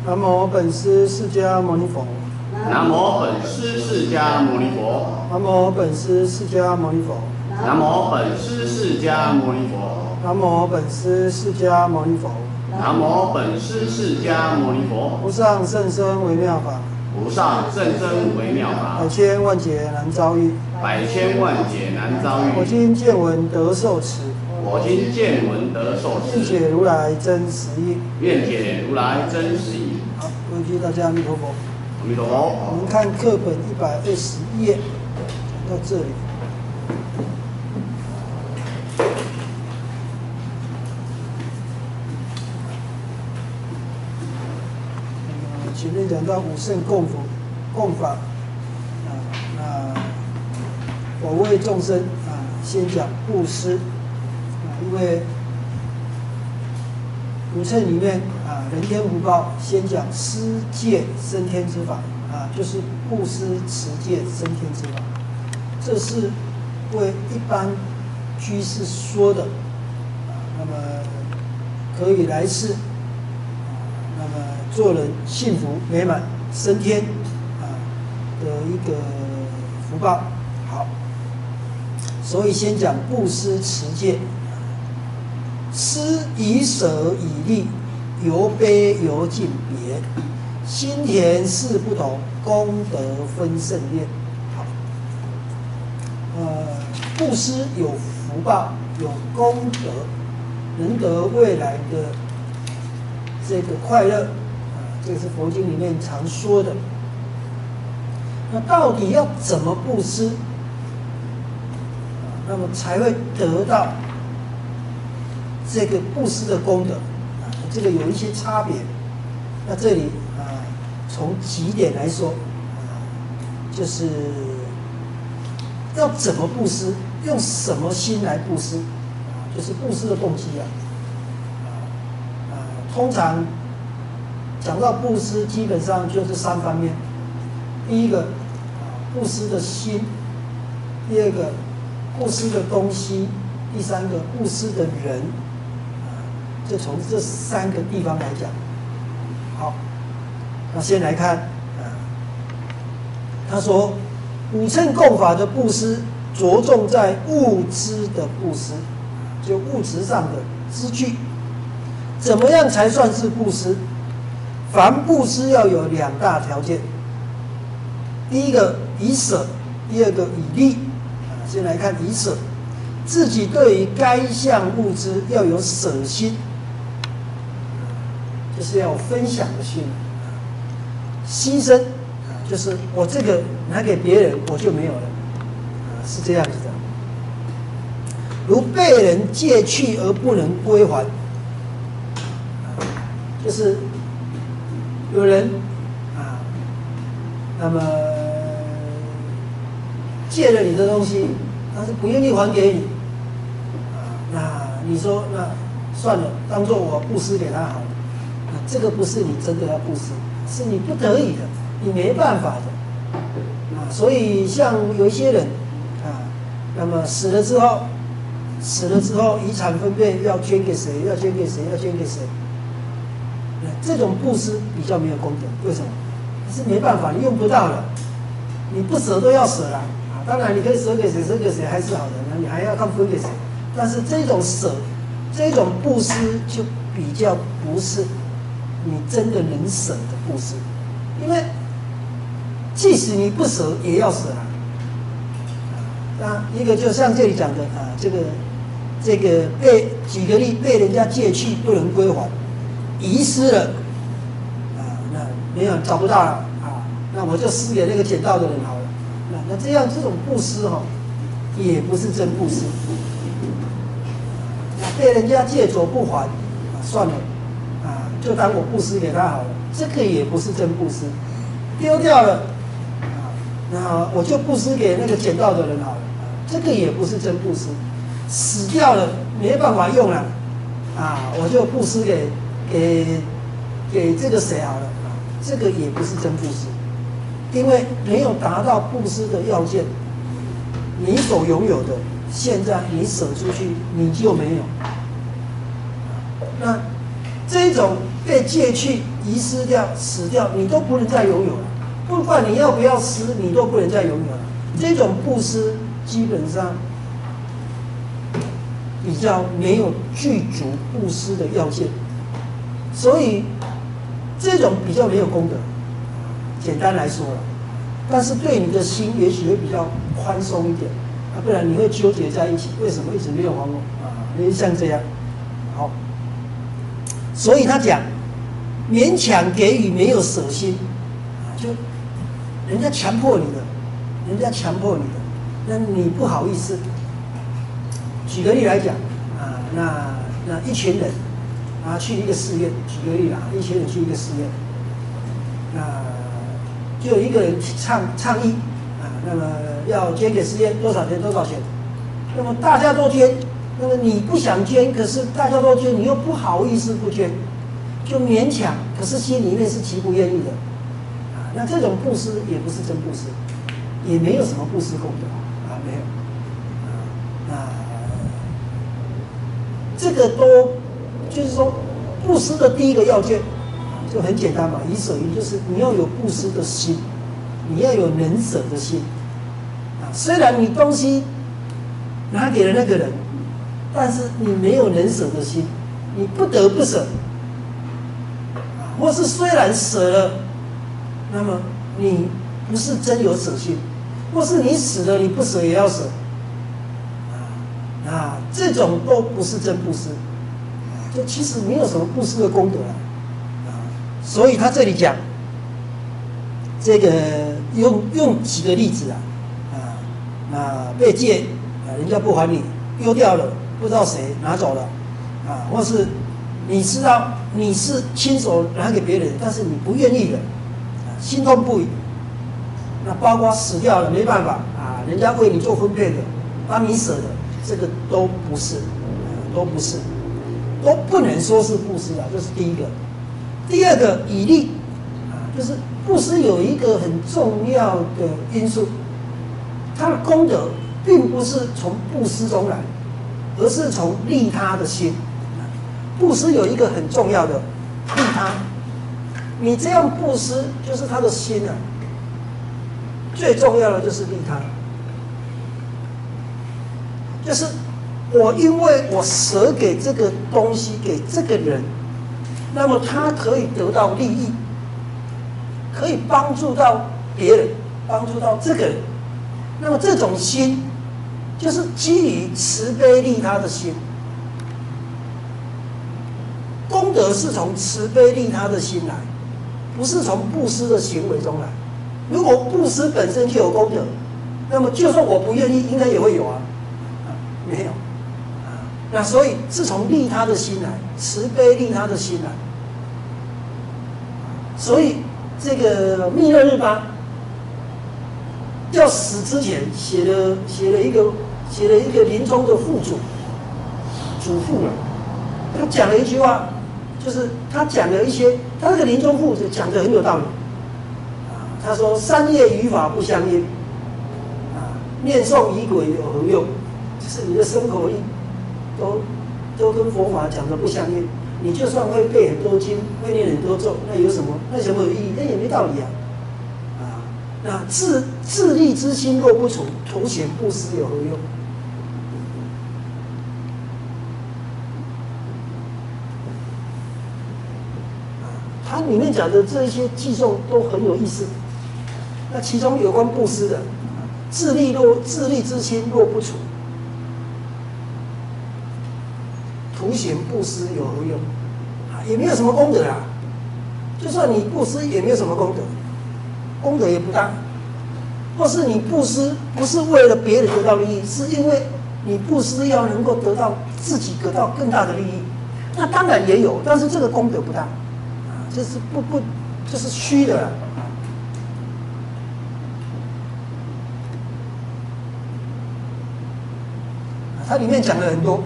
南无本师释迦牟尼佛。 南无本师释迦牟尼佛。 南无本师释迦牟尼佛。 南无本师释迦牟尼佛。 南无本师释迦牟尼佛。 南无本师释迦牟尼佛。 无上甚深微妙法。 无上甚深微妙法。 百千万劫难遭遇。 百千万劫难遭遇。 我今见闻得受持。 我今见闻得受持。 愿解如来真实义。 愿解如来真实义。 好，各位大家阿弥陀佛。 阿弥陀佛。 我们看课本120页，讲到这里。前面讲到五圣供法，那我为众生先讲布施，因为五乘里面人天福报先讲施戒升天之法就是布施持戒升天之法，这是为一般居士说的那么可以来世那么做人幸福美满升天的一个福报。好，所以先讲布施持戒。施以舍以利，由悲由敬别，心田事不同，功德分胜劣。好，布施有福报，有功德，能得未来的这个快乐，这个是佛经里面常说的。那到底要怎么布施，那么才会得到这个布施的功德这个有一些差别。那这里从几点来说就是要怎么布施，用什么心来布施就是布施的动机通常讲到布施，基本上就是3方面：第一个布施的心，第二个布施的东西，第三个布施的人。就从这3个地方来讲。好，那先来看他说五乘供法的布施着重在物资的布施，就物质上的资具。怎么样才算是布施？凡布施要有2大条件，第一个以舍，第二个以利。先来看以舍，自己对于该项物资要有舍心，就是要有分享的心。牺牲就是我这个拿给别人我就没有了，是这样子的。如被人借去而不能归还，就是有人那么借了你的东西，但是不愿意还给你，那你说那算了，当做我布施给他好了。这个不是你真的要布施，是你不得已的，你没办法的所以像有一些人那么死了之后遗产分配要捐给谁，要捐给谁，要捐给谁，这种布施比较没有功德。为什么？是没办法，你用不到了，你不舍都要舍了当然你可以舍给谁还是好的，那你还要看分给谁。但是这种舍，这种布施就比较不是你真的能舍的布施，因为即使你不舍也要舍那一个就像这里讲的这个举个例，被人家借去不能归还，遗失了那没有找不到了那我就施给那个捡到的人好了。那这种布施也不是真布施。被人家借走不还算了就当我布施给他好了，这个也不是真布施。丢掉了那我就布施给那个捡到的人好了，这个也不是真布施。死掉了没办法用了我就布施给这个谁好了这个也不是真布施，因为没有达到布施的要件。你所拥有的，现在你舍出去你就没有。那这种被借去遗失掉、死掉，你都不能再拥有了。不管你要不要施，你都不能再拥有了。这种布施基本上比较没有具足布施的要件，所以这种比较没有功德。简单来说了，但是对你的心也许会比较宽松一点，不然你会纠结在一起。为什么一直没有还我啊？像这样，好，所以他讲勉强给予没有舍心，就人家强迫你的，那你不好意思。举个例来讲啊，那一群人啊去一个寺院，举个例啦，一群人去一个寺院，那就有一个人倡议啊，那么要捐给寺院多少钱，那么大家都捐，那么你不想捐，可是大家都捐，你又不好意思不捐，就勉强，可是心里面是极不愿意的啊。那这种布施也不是真布施，也没有什么布施功德啊，没有啊。这个都就是说，布施的第一个要件就很简单嘛，以舍于就是你要有布施的心，你要有能舍的心啊。虽然你东西拿给了那个人，但是你没有能舍的心，你不得不舍啊。或是虽然舍了，那么你不是真有舍心，或是你死了你不舍也要舍。啊，这种都不是真布施，就其实没有什么布施的功德啊。所以他这里讲，这个用几个例子被借人家不还你，丢掉了，不知道谁拿走了啊，或是你知道你是亲手拿给别人，但是你不愿意的，心痛不已。那包括死掉了没办法啊，人家为你做分配的，帮你舍的。这个都不是，都不能说是布施啊，这是第一个。第二个以利啊，就是布施有一个很重要的因素，它的功德并不是从布施中来，而是从利他的心。布施有一个很重要的利他，你这样布施就是他的心啊，最重要的就是利他。就是因为我舍给这个东西给这个人，那么他可以得到利益，可以帮助到别人，帮助到这个人。那么这种心，就是基于慈悲利他的心。功德是从慈悲利他的心来，不是从布施的行为中来。如果布施本身就有功德，那么就算我不愿意，应该也会有啊。没有啊，那所以是从利他的心来，慈悲利他的心来。所以这个密勒日巴要死之前写了一个临终的父嘱咐了，他讲了一句话，就是他讲了一些，他这个临终父讲得很有道理啊。他说三业于法不相应啊，念诵仪轨有何用？就是你的身口意都跟佛法讲的不相应，你就算会背很多经，会念很多咒，那有什么有意义？那也没道理啊！那自利之心若不除，图显布施有何用？它里面讲的这一些记诵都很有意思。那其中有关布施的，自利之心若不除，图显布施有何用？也没有什么功德啊。就算你布施，也没有什么功德，功德也不大。或是你布施不是为了别人得到利益，是因为你布施要能够自己得到更大的利益，那当然也有，但是这个功德不大，这是这是虚的啦。它里面讲了很多，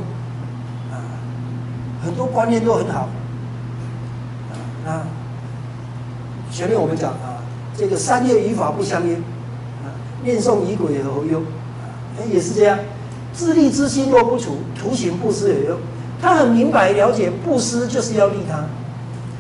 很多观念都很好。那前面我们讲这个三业于法不相应，念诵仪轨有何用？也是这样，自利之心若不除，图显布施有用。他很明白了解，布施就是要利他，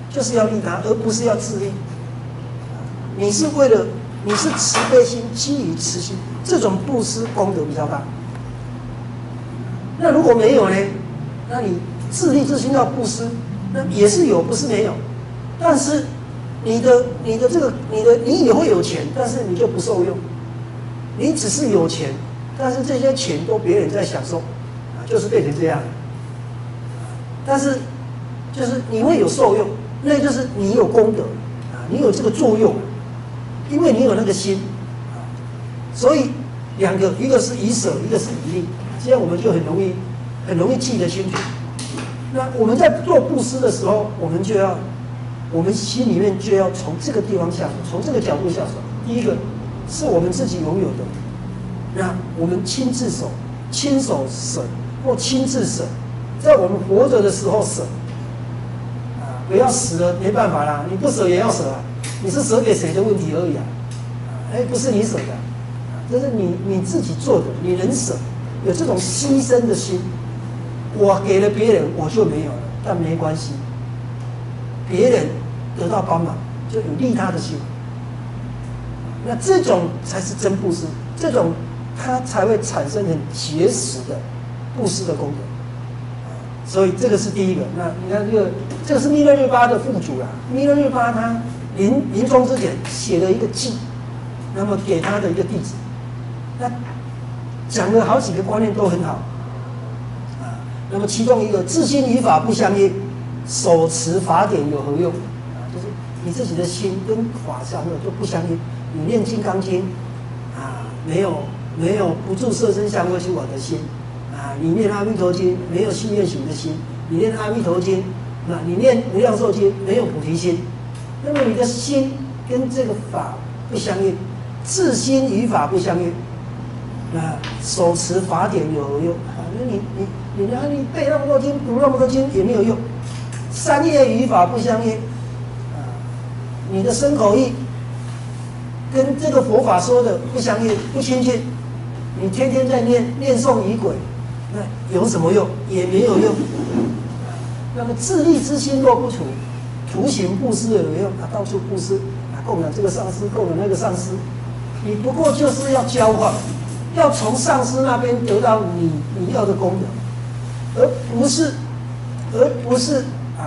就是要利他，而不是要自利。你是为了你是慈悲心基于慈心，这种布施功德比较大。那如果没有呢？那你自利自心要布施，那也是有，不是没有。但是你也会有钱，但是你就不受用。你只是有钱，但是这些钱都别人在享受，就是变成这样。但是就是你会有受用，那就是你有功德你有这个作用，因为你有那个心所以两个，一个是以舍，一个是以利，这样我们就很容易记得清楚。那我们在做布施的时候，我们心里面就要从这个地方下手，从这个角度下手。第一个是我们自己拥有的，那我们亲手舍或亲自舍，在我们活着的时候舍不要死了没办法啦，你不舍也要舍你是舍给谁的问题而已不是你舍的这是你自己做的，你能舍，有这种牺牲的心。我给了别人，我就没有了，但没关系，别人得到帮忙，就有利他的心。那这种才是真布施，这种它才会产生很结实的布施的功德。所以这个是第一个。那你看这个是弥勒日巴的副主弥勒日巴他临终之前写了一个记，那么给他的一个弟子，那讲了好几个观念都很好那么其中一个自心与法不相应，手持法典有何用就是你自己的心跟法相应就不相应。你念金刚经没有不住色身香味触法的心你念阿弥陀经没有信愿行的心，你念阿弥陀经你念无量寿经没有菩提心，那么你的心跟这个法不相应，自心与法不相应手持法典有何用你背那么多经读那么多经也没有用。三业与法不相应你的身口意跟这个佛法说的不相应不亲近，你天天在念诵仪轨，那有什么用？也没有用。那么自利之心若不除，图形布施有用到处布施供养这个上师，供养那个上师，你不过就是要交换，要从上师那边得到你要的功德，而不是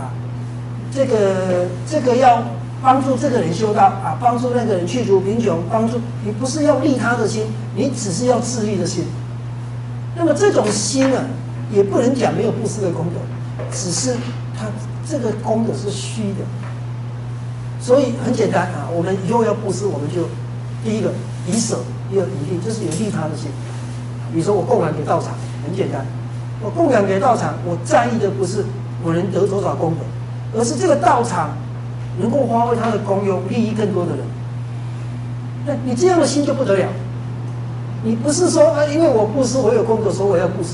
这个要帮助这个人修道帮助那个人去除贫穷，你不是要利他的心，你只是要自利的心。那么这种心也不能讲没有布施的功德，只是它这个功德是虚的。所以很简单我们以后要布施，我们就第一个以舍，第二以利，就是有利他的心。比如说我供养给道场，很简单，我供养给道场，我在意的不是我能得多少功德，而是这个道场能够发挥它的功用，利益更多的人。那你这样的心就不得了。你不是说因为我布施我有功德，所以我要布施。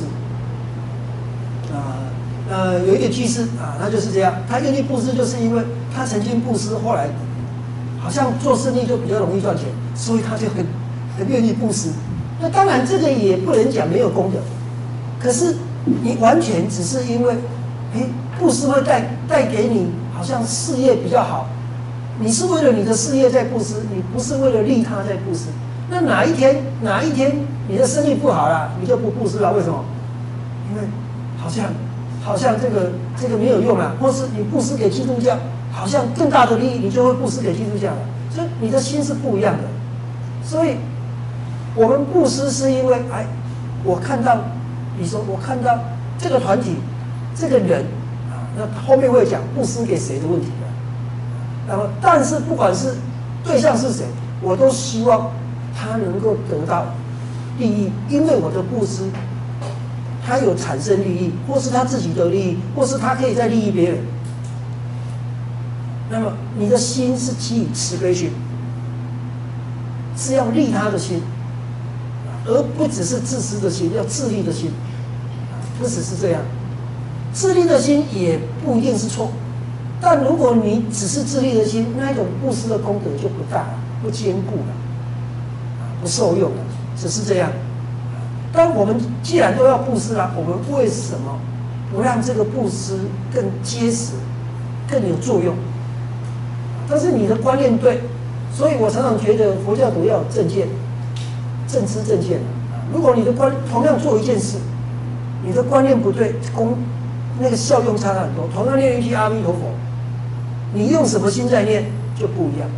有一个居士他就是这样，他愿意布施，就是因为他曾经布施，后来好像做生意就比较容易赚钱，所以他就很愿意布施。那当然这个也不能讲没有功德，可是你完全只是因为布施会带给你好像事业比较好，你是为了你的事业在布施，你不是为了利他在布施。那哪一天你的生意不好了，你就不布施了？为什么？因为好像这个没有用或是你布施给基督教，好像更大的利益，你就会布施给基督教了。所以你的心是不一样的。所以我们布施是因为我看到，比如说我看到这个团体这个人那后面会讲布施给谁的问题那么但是不管是对象是谁，我都希望他能够得到利益，因为我的布施他有产生利益，或是他自己的利益，或是他可以再利益别人。那么你的心是基于慈悲心，是要利他的心，而不只是自私的心，要自利的心不只是这样。自利的心也不一定是错，但如果你只是自利的心，那一种布施的功德就不大了，不坚固了不受用了，只是这样。但我们既然都要布施我们为什么不让这个布施更结实、更有作用？ 但是你的观念对，所以我常常觉得佛教徒要有正见，正知正见。如果你的同样做一件事，你的观念不对，那个效用差很多。同样念一句阿弥陀佛，你用什么心在念就不一样。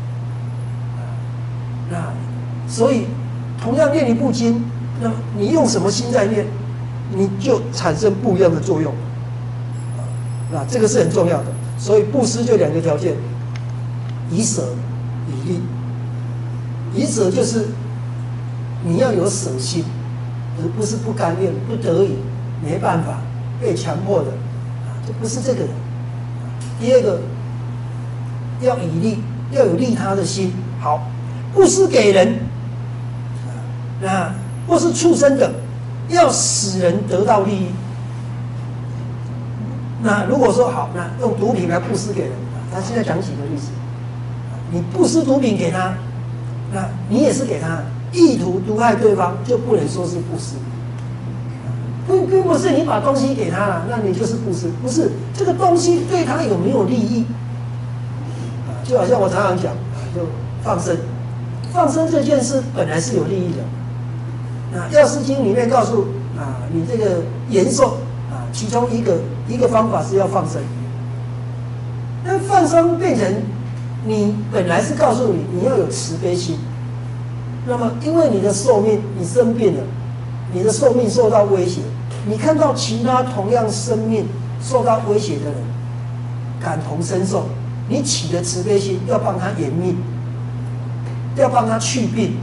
那所以同样念一部经，那么你用什么心在念，你就产生不一样的作用。那这个是很重要的。所以布施就2个条件：以舍、以利。以舍就是你要有舍心，而不是不甘愿、不得已、没办法、被强迫的，就不是这个人。第2个要以利，要有利他的心。好，布施给人，那或是畜生的，要使人得到利益。那如果说好，那用毒品来布施给人，他现在讲几个例子。你布施毒品给他，那你也是给他，意图毒害对方，就不能说是布施。并不是你把东西给他了，那你就是布施，不是这个东西对他有没有利益？就好像我常常讲，就放生，放生这件事本来是有利益的。那《药师经》里面告诉你这个延寿其中一个方法是要放生。那放生变成你本来是告诉你要有慈悲心，那么因为你的寿命，你生病了，你的寿命受到威胁，你看到其他同样生命受到威胁的人，感同身受，你起了慈悲心，要帮他延命，要帮他去病，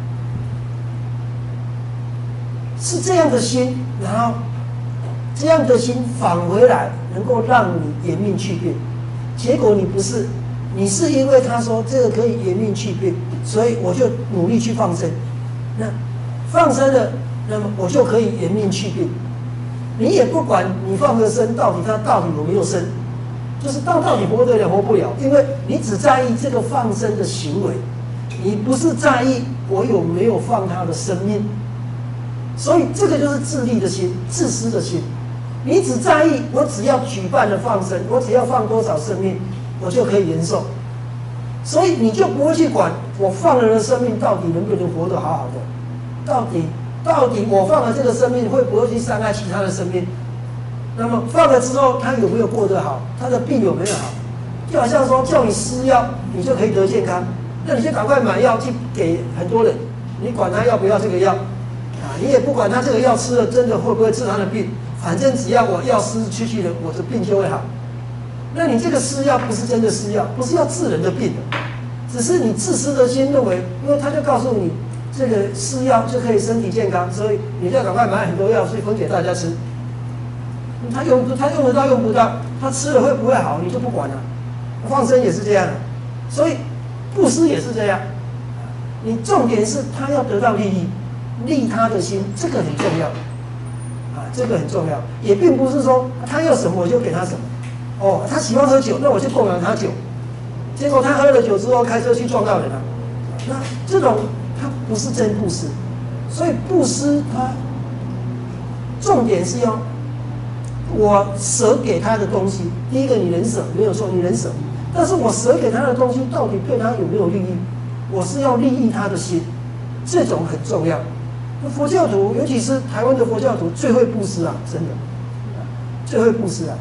是这样的心，然后这样的心返回来，能够让你延命去病。结果你不是，你是因为他说这个可以延命去病，所以我就努力去放生。那放生了，那么我就可以延命去病。你也不管你放的生到底他到底有没有生，就是到底活得了活不了，因为你只在意这个放生的行为，你不是在意我有没有放他的生命。所以这个就是自利的心，自私的心。你只在意我只要举办了放生，我只要放多少生命，我就可以延寿。所以你就不会去管我放了的生命到底能不能活得好好的，到底我放了这个生命会不会去伤害其他的生命？那么放了之后他有没有过得好，他的病有没有好？就好像说叫你吃药，你就可以得健康，那你就赶快买药去给很多人，你管他要不要这个药你也不管他这个药吃了真的会不会治他的病，反正只要我药施出去了，我的病就会好。那你这个施药不是真的施药，不是要治人的病的，只是你自私的心认为，因为他就告诉你这个施药就可以身体健康，所以你就要赶快买很多药去分给大家吃。他用得到用不到，他吃了会不会好你就不管了。放生也是这样的，所以布施也是这样。你重点是他要得到利益。利他的心，这个很重要这个很重要，也并不是说他要什么我就给他什么。他喜欢喝酒，那我就供养他酒，结果他喝了酒之后开车去撞到人了，那这种他不是真布施。所以布施他重点是要我舍给他的东西，第一个你能舍没有错，你能舍，但是我舍给他的东西到底对他有没有利益？我是要利益他的心，这种很重要。佛教徒，尤其是台湾的佛教徒，最会布施真的，最会布施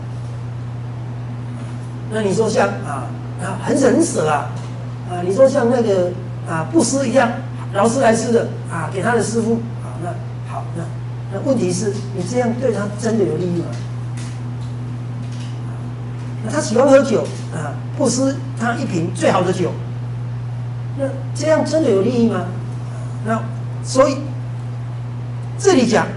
那你说像很舍你说像那个布施一样，劳斯莱斯的给他的师傅那好，那问题是你这样对他真的有利益吗？那他喜欢喝酒布施他一瓶最好的酒，那这样真的有利益吗？那所以这里讲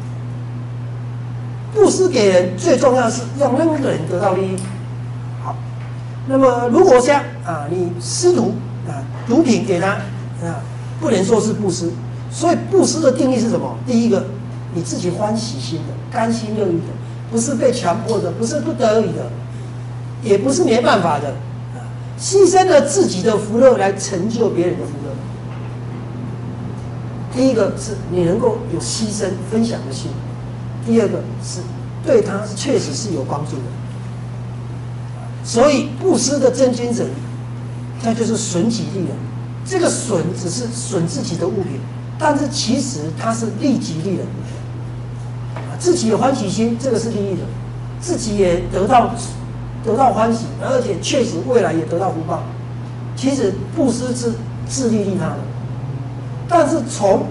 布施给人最重要的是让那个人得到利益。好，那么如果像你施毒品给他不能说是布施。所以布施的定义是什么？第一个，你自己欢喜心的，甘心乐意的，不是被强迫的，不是不得已的，也不是没办法的，牺牲了自己的福乐来成就别人的福乐。第一个是你能够有牺牲分享的心，第二个是对他确实是有帮助的。所以布施的真精神那就是损己利人。这个损只是损自己的物品，但是其实它是利己利人。自己有欢喜心，这个是利益的，自己也得到欢喜，而且确实未来也得到福报。其实布施是自利利他的，但是从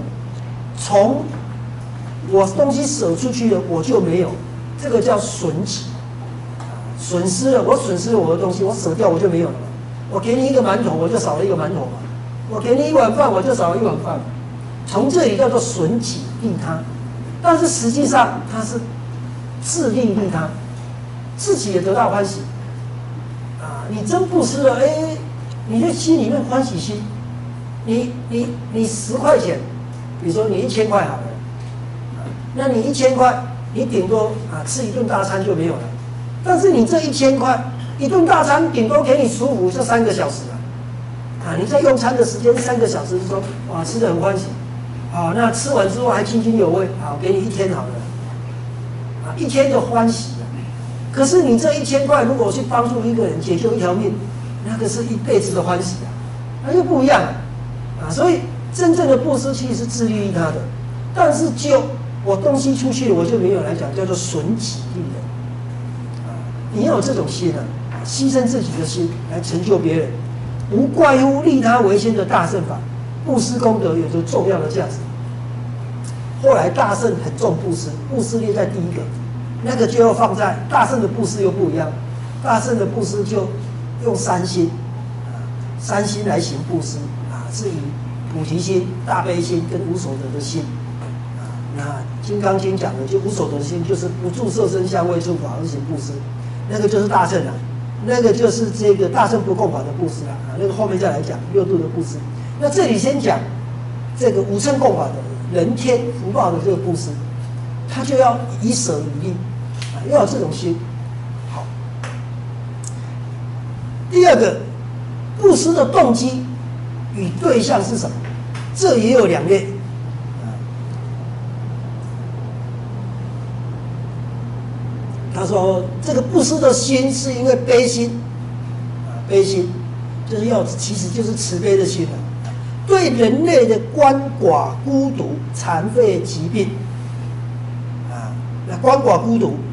我东西舍出去了，我就没有，这个叫损己，损失了，我损失了我的东西，我舍掉我就没有了。我给你一个馒头，我就少了一个馒头嘛；我给你一碗饭，我就少了一碗饭。从这里叫做损己利他。但是实际上他是自利利他，自己也得到欢喜你真布施了，你的心里面欢喜心，你10块钱，比如说你1000块好了，那你1000块，你顶多吃一顿大餐就没有了。但是你这1000块，一顿大餐顶多给你舒服就3个小时你在用餐的时间3个小时，说哇吃得很欢喜。那吃完之后还津津有味，给你1天好了，1天的欢喜可是你这1000块，如果去帮助一个人解救一条命，那个是一辈子的欢喜那就不一样所以真正的布施其实是自利利他的，但是就我东西出去了，我就没有来讲，叫做损己利人你要有这种心牺牲自己的心来成就别人，无怪乎利他为先的大乘法。布施功德有着重要的价值。后来大乘很重布施，布施列在第一个，那个就要放在大乘的布施又不一样。大乘的布施就用3心，3心来行布施是以菩提心、大悲心跟无所得的心那《金刚经》讲的就无所得的心，就是不住色身香味触法而行布施，那个就是大乘那个就是这个大乘不共法的布施那个后面再来讲6度的布施。那这里先讲这个5乘共法的人天福报的这个布施，他就要以舍以利要有这种心。好，第二个，布施的动机与对象是什么？这也有2类他说这个布施的心是因为悲心悲心就是其实就是慈悲的心对人类的鳏寡孤独残废疾病那鳏寡孤独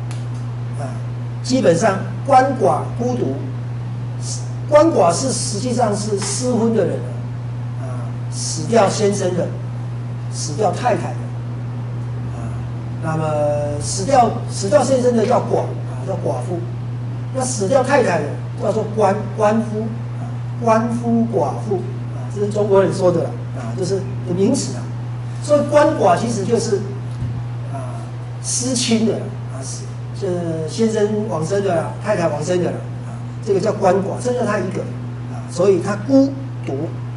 基本上鳏寡孤独，鳏寡是实际上是失婚的人死掉先生的，死掉太太的那么死掉先生的叫寡叫寡妇，那死掉太太的叫做鳏夫鳏夫寡妇这是中国人说的就是名词所以鳏寡其实就是失亲的这先生往生的太太往生的这个叫鳏寡，剩下他一个所以他孤独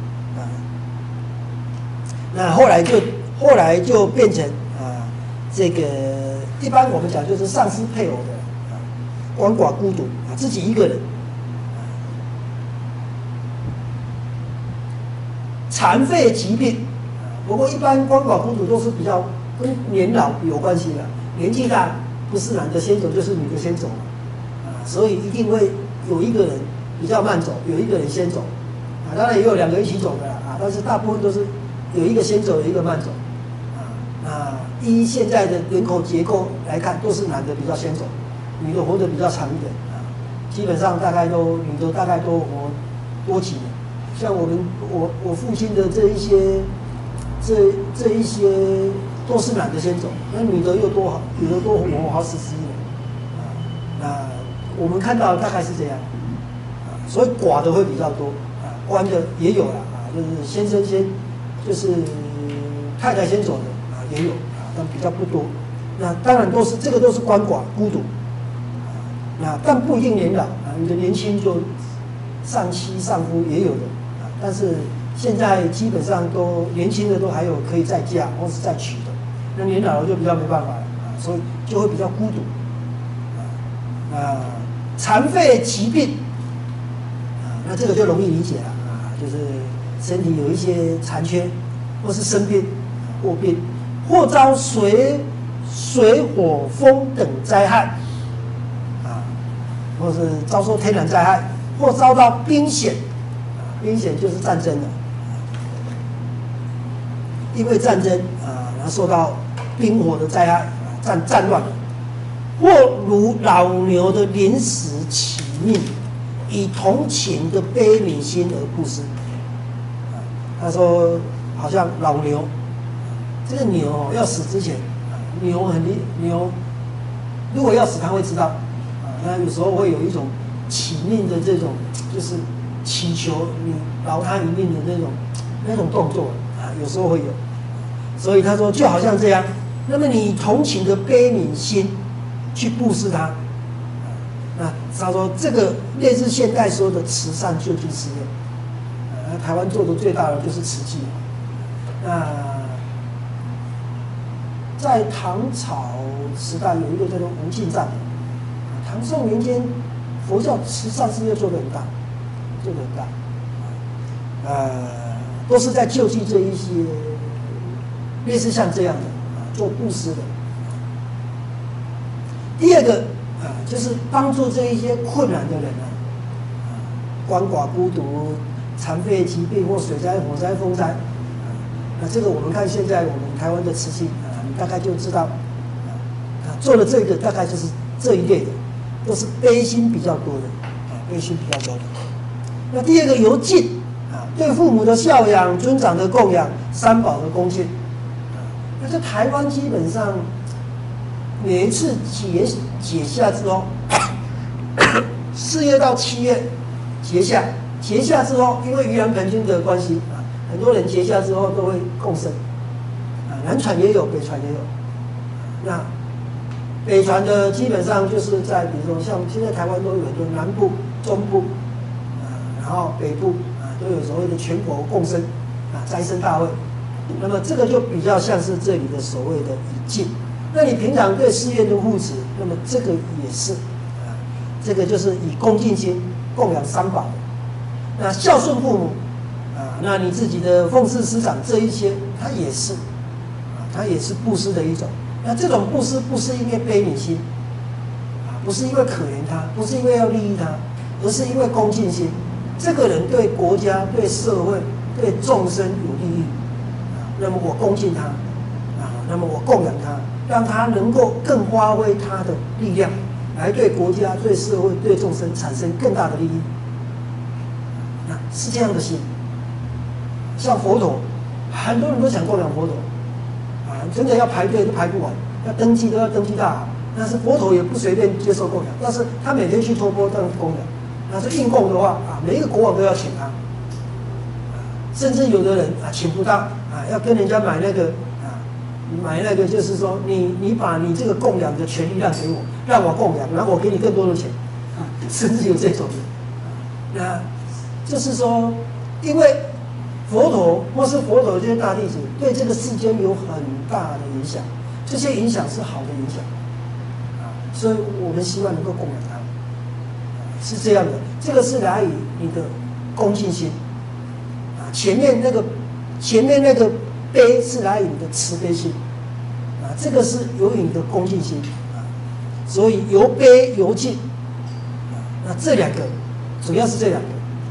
那后来就变成这个一般我们讲就是丧失配偶的鳏寡孤独自己一个人残废疾病不过一般鳏寡孤独都是比较跟年老有关系的，年纪大不是男的先走就是女的先走所以一定会有一个人比较慢走，有一个人先走当然也有2个一起走的但是大部分都是有一个先走，有一个慢走依现在的人口结构来看，都是男的比较先走，女的活得比较长一点基本上女的大概都活多几年。像我父亲的这一些都是男的先走，那女的又多活好几十年那我们看到大概是这样所以寡的会比较多鳏的也有就是先生就是太太先走的也有但比较不多。那当然都是鳏寡孤独但不一定年老有的年轻就丧妻丧夫也有的但是现在基本上都年轻的都还有可以再嫁或是再娶的，那年老了就比较没办法了所以就会比较孤独残废疾病那这个就容易理解了就是身体有一些残缺或是生病卧病，或遭水火风等灾害或是遭受天然灾害，或遭到兵险明显就是战争了。因为战争然后受到兵火的灾害，战乱，或如老牛的临时起命，以同情的悲悯心而布施。他说，好像老牛，这个牛要死之前，牛如果要死，他会知道，那有时候会有一种起命的这种，就是祈求你饶他一命的那种动作有时候会有。所以他说，就好像这样，那么你同情的悲悯心去布施他，那他说这个类似现代说的慈善救济事业，台湾做的最大的就是慈济。那在唐朝时代有一个叫做吴敬赞，唐宋年间佛教慈善事业做得很大，都是在救济这一些类似像这样的做布施的。第二个就是帮助这一些困难的人鳏寡孤独、残废疾病或水灾、火灾、风灾。那这个我们看现在我们台湾的慈济你大概就知道做的这个大概就是这一类的，都是悲心比较多的悲心比较多的。那第二个由敬对父母的孝养、尊长的供养、三宝的恭敬。那在台湾基本上每一次解夏之后，4月到7月节夏之后，因为盂兰盆经的关系很多人节夏之后都会共生南传也有，北传也有。那北传的基本上就是在比如说像现在台湾都有很多南部、中部然后北部都有所谓的全国共生斋生大会。那么这个就比较像是这里的所谓的以敬。那你平常对寺院的护持，那么这个也是这个就是以恭敬心供养三宝。那孝顺父母那你自己的奉事师长这一些，它也是布施的一种。那这种布施不是因为悲悯心不是因为可怜他，不是因为要利益他，而是因为恭敬心。这个人对国家、对社会、对众生有利益那么我恭敬他那么我供养他，让他能够更发挥他的力量，来对国家、对社会、对众生产生更大的利益。那是这样的心。像佛陀，很多人都想供养佛陀真的要排队都排不完，要登记都要登记大好。但是佛陀也不随便接受供养，但是他每天去托钵当供养。那是应供的话每一个国王都要请他甚至有的人请不到要跟人家买那个就是说你把你这个供养的权利让给我，让我供养，然后我给你更多的钱甚至有这种的。那就是说，因为佛陀或是佛陀这些大弟子对这个世间有很大的影响，这些影响是好的影响所以我们希望能够供养他们是这样的。这个是来于你的恭敬心前面那个悲是来于你的慈悲心这个是由于你的恭敬心所以由悲由敬那这两个主要是这两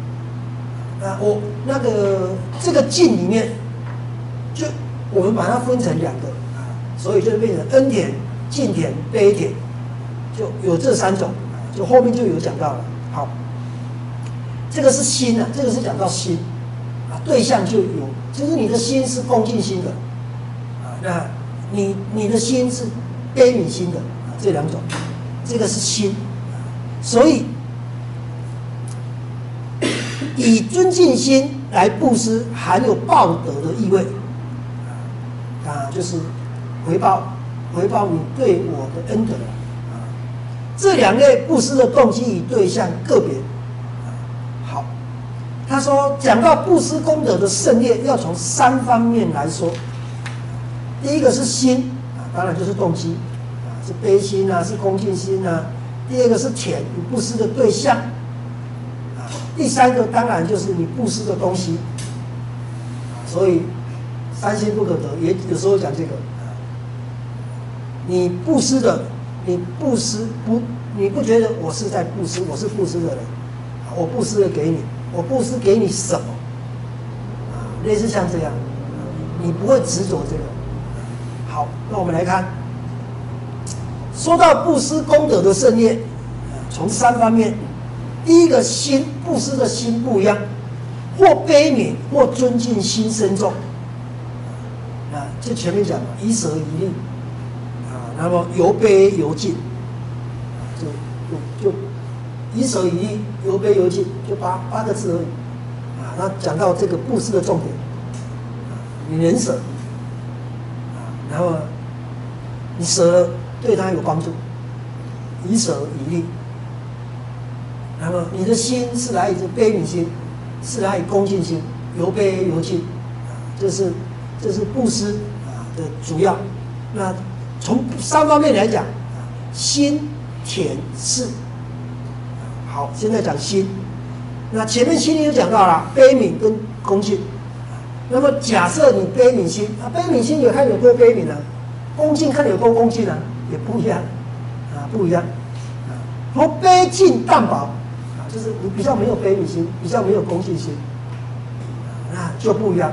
个这个敬里面就我们把它分成两个所以就变成恩典、敬典、悲典，就有这三种就后面就有讲到了。好，这个是心这个是讲到心对象就有，就是你的心是恭敬心的那你的心是悲悯心的这两种，这个是心所以以尊敬心来布施，含有报德的意味就是回报你对我的恩德这两类布施的动机与对象个别好，他说讲到布施功德的胜劣，要从3方面来说。第一个是心当然就是动机是悲心是恭敬心第二个是田，你布施的对象第三个当然就是你布施的东西所以3心不可得，也有时候讲这个你布施的，你不觉得我是在布施，我是布施的人我布施了给你我布施给你什么？类似像这样，你不会执着这个。好，那我们来看，说到布施功德的胜业，从3方面。第一个心，布施的心不一样，或悲悯或尊敬心深重。就前面讲了，以舍以利，那么由悲由敬，就以舍以利，由悲由敬，就8个字而已。那讲到这个布施的重点，你能舍，然后你舍了对他有帮助，以舍以利。那么你的心是来自悲悯心，是来自恭敬心，由悲由敬，这是布施的主要。那从3方面来讲，心、田、事。好，现在讲心。那前面心里就讲到了悲悯跟恭敬。那么假设你悲悯心，悲悯心有看有多悲悯呢？恭敬看有多恭敬呢？也不一样，不一样。和悲敬淡薄。就是你比较没有悲悯心，比较没有恭敬心，那就不一样。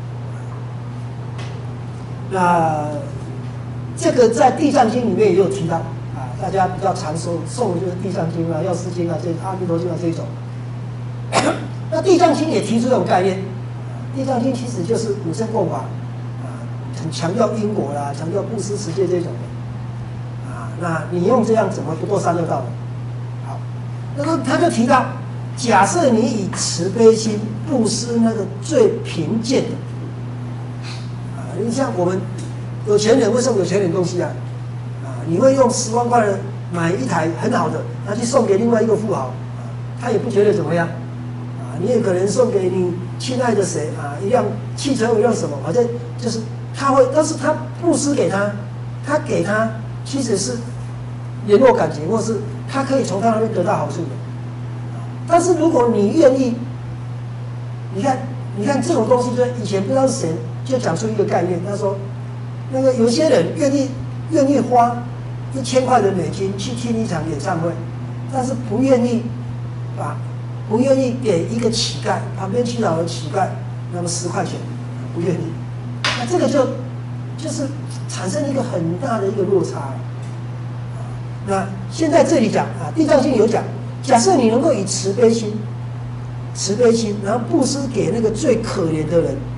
那这个在《地藏经》里面也有提到大家比较常诵的就是《地藏经》药师经这阿弥陀经这一种。那《地藏经》也提出这种概念，《地藏经》其实就是五乘共法很强调因果啦，强调布施持戒这种的那你用这样怎么不堕三恶道呢？那么他就提到，假设你以慈悲心布施那个最贫贱的，你像我们有钱人会送有钱人东西你会用10万块买一台很好的，拿去送给另外一个富豪，他也不觉得怎么样，你也可能送给你亲爱的谁一辆汽车，一辆什么，反正就是他会，但是他布施给他，他给他其实是联络感情，或是他可以从他那边得到好处的。但是如果你愿意，你看这种东西，就以前不知道是谁就讲出一个概念，他说，那个有些人愿意花1000块的美金去听一场演唱会，但是不愿意给一个乞丐，旁边乞讨的乞丐，那么10块钱，不愿意，那这个就是产生一个很大的一个落差。那现在这里讲《地藏经》有讲，假设你能够以慈悲心，然后布施给那个最可怜的人，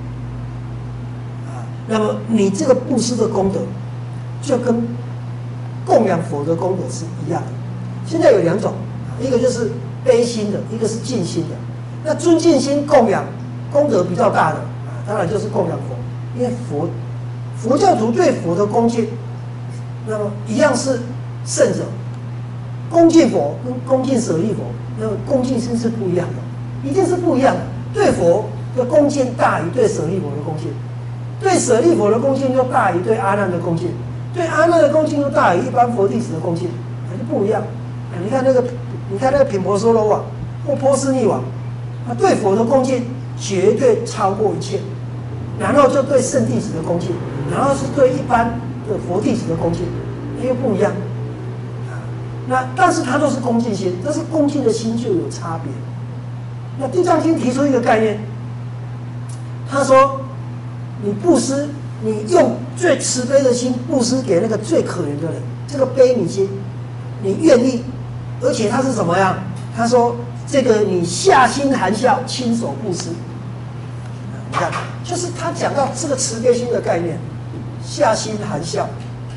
那么你这个布施的功德，就跟供养佛的功德是一样的。现在有2种，一个就是悲心的，一个是敬心的。那尊敬心供养功德比较大的当然就是供养佛，因为佛教徒对佛的恭敬，那么一样是圣者。恭敬佛跟恭敬舍利佛，那个恭敬心是不一样的，一定是不一样的。对佛的恭敬大于对舍利佛的恭敬，对舍利佛的恭敬又大于对阿难的恭敬，对阿难的恭敬又大于一般佛弟子的恭敬，还是不一样。你看那个频婆娑罗王或波斯匿王，他对佛的恭敬绝对超过一切，然后就对圣弟子的恭敬，然后是对一般的佛弟子的恭敬，又不一样。但是它都是恭敬心，但是恭敬的心就有差别。那《地藏经》提出一个概念，他说，你布施，你用最慈悲的心布施给那个最可怜的人，这个悲悯心，你愿意，而且他是怎么样？他说，这个你下心含笑，亲手布施。你看，就是他讲到这个慈悲心的概念，下心含笑。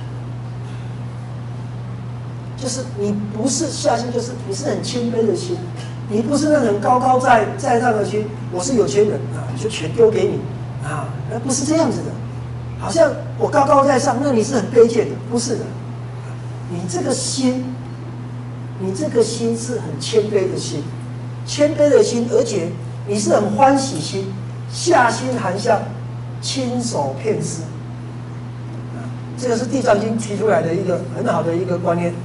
就是你不是下心，就是你是很谦卑的心，你不是那种高高在上的心，我是有钱人就全丢给你那不是这样子的，好像我高高在上，那你是很卑贱的，不是的，你这个心是很谦卑的心，而且你是很欢喜心，下心含笑，亲手遍施，这个是《地藏经》提出来的一个很好的一个观念。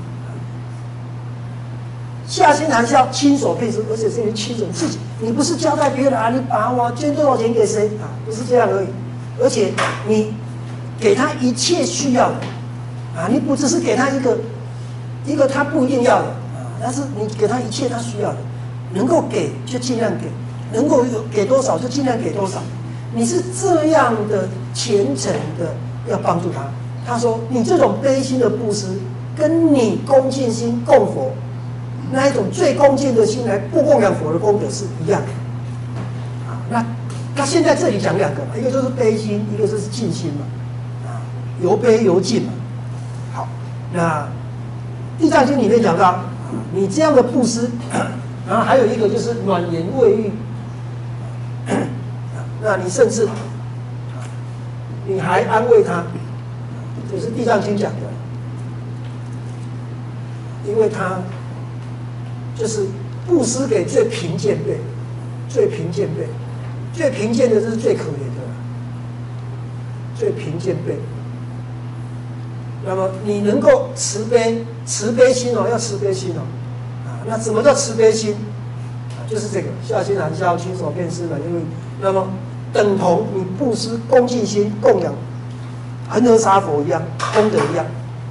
下心含笑，亲手遍施，而且是你亲手自己，你不是交代别人你把我捐多少钱给谁不是这样而已，而且你给他一切需要的你不只是给他一个他不一定要的但是你给他一切他需要的，能够给就尽量给， 能够给多少就尽量给多少。你是这样的虔诚的要帮助他。他说你这种悲心的布施，跟你恭敬心供佛那一种最恭敬的心来供养佛的功德是一样的。那现在这里讲两个嘛，一个就是悲心，一个就是敬心嘛，由悲由敬嘛。好，那地藏经里面讲到，你这样的布施，然后还有一个就是暖言慰喻，那你甚至你还安慰他，这是地藏经讲的，因为他就是布施给最贫贱辈，最贫贱辈。最贫贱的就是最可怜的，最贫贱辈。那么你能够慈悲心哦，要慈悲心哦，那什么叫慈悲心？就是这个下心含笑，亲手遍施满愿力。那么等同你布施恭敬心供养恒河沙佛一样，功德一样。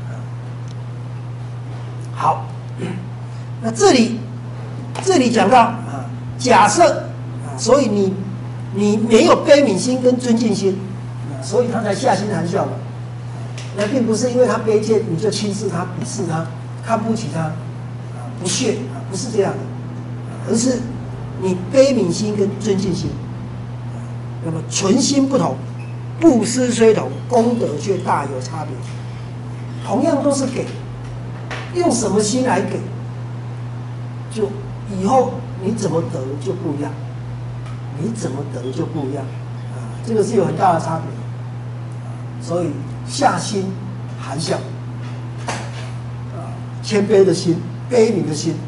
好，那这里讲到假设所以你没有悲悯心跟尊敬心，所以他才下心含笑嘛。那并不是因为他卑贱你就轻视他、鄙视他、看不起他、不屑不是这样的，而是你悲悯心跟尊敬心。那么存心不同，布施虽同，功德却大有差别。同样都是给，用什么心来给，就以后你怎么得就不一样。你怎么得就不一样，这个是有很大的差别，所以下心含笑，谦卑的心，悲悯的心，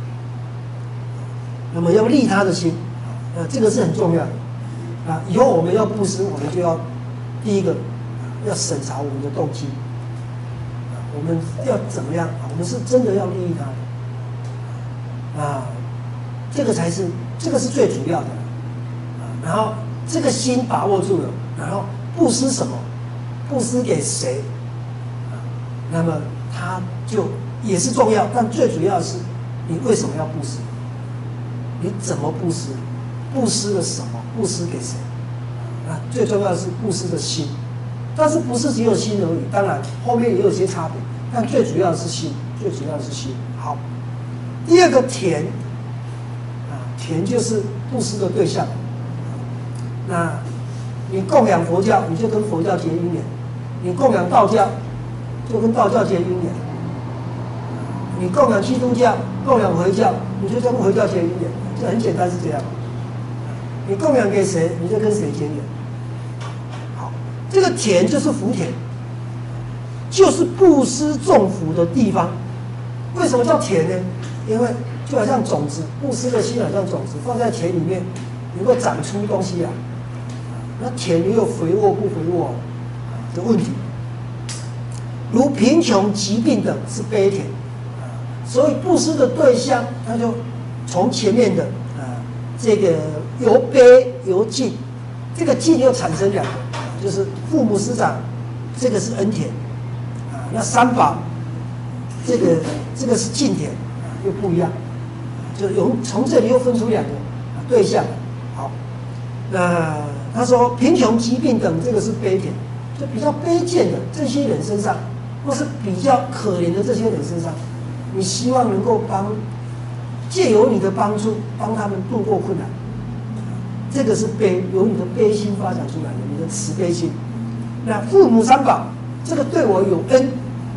那么要利他的心，这个是很重要的，以后我们要布施，我们就要第一个要审查我们的动机，我们要怎么样？我们是真的要利益他，这个是最主要的。然后这个心把握住了，然后布施什么，布施给谁，那么它就也是重要，但最主要的是你为什么要布施，你怎么布施，布施了什么，布施给谁，最重要的是布施的心，但是不是只有心而已，当然后面也有些差别，但最主要的是心，最主要的是心。好，第二个田，田就是布施的对象。那你供养佛教，你就跟佛教结因缘；你供养道教，就跟道教结因缘；你供养基督教、供养回教，你就跟回教结因缘。这很简单，是这样。你供养给谁，你就跟谁结缘。好，这个田就是福田，就是布施种福的地方。为什么叫田呢？因为就好像种子，布施的心好像种子，放在田里面，能够长出东西来。那田也有肥沃不肥沃的问题，如贫穷、疾病等是悲田，所以布施的对象，他就从前面的这个由悲由敬，这个敬又产生两个，就是父母师长，这个是恩田，那三宝，这个是敬田，又不一样，就从这里又分出两个对象。好，那他说贫穷、疾病等，这个是悲田，就比较卑贱的这些人身上，或是比较可怜的这些人身上，你希望能够借由你的帮助，帮他们度过困难。这个是由你的悲心发展出来的，你的慈悲心。那父母三宝，这个对我有恩，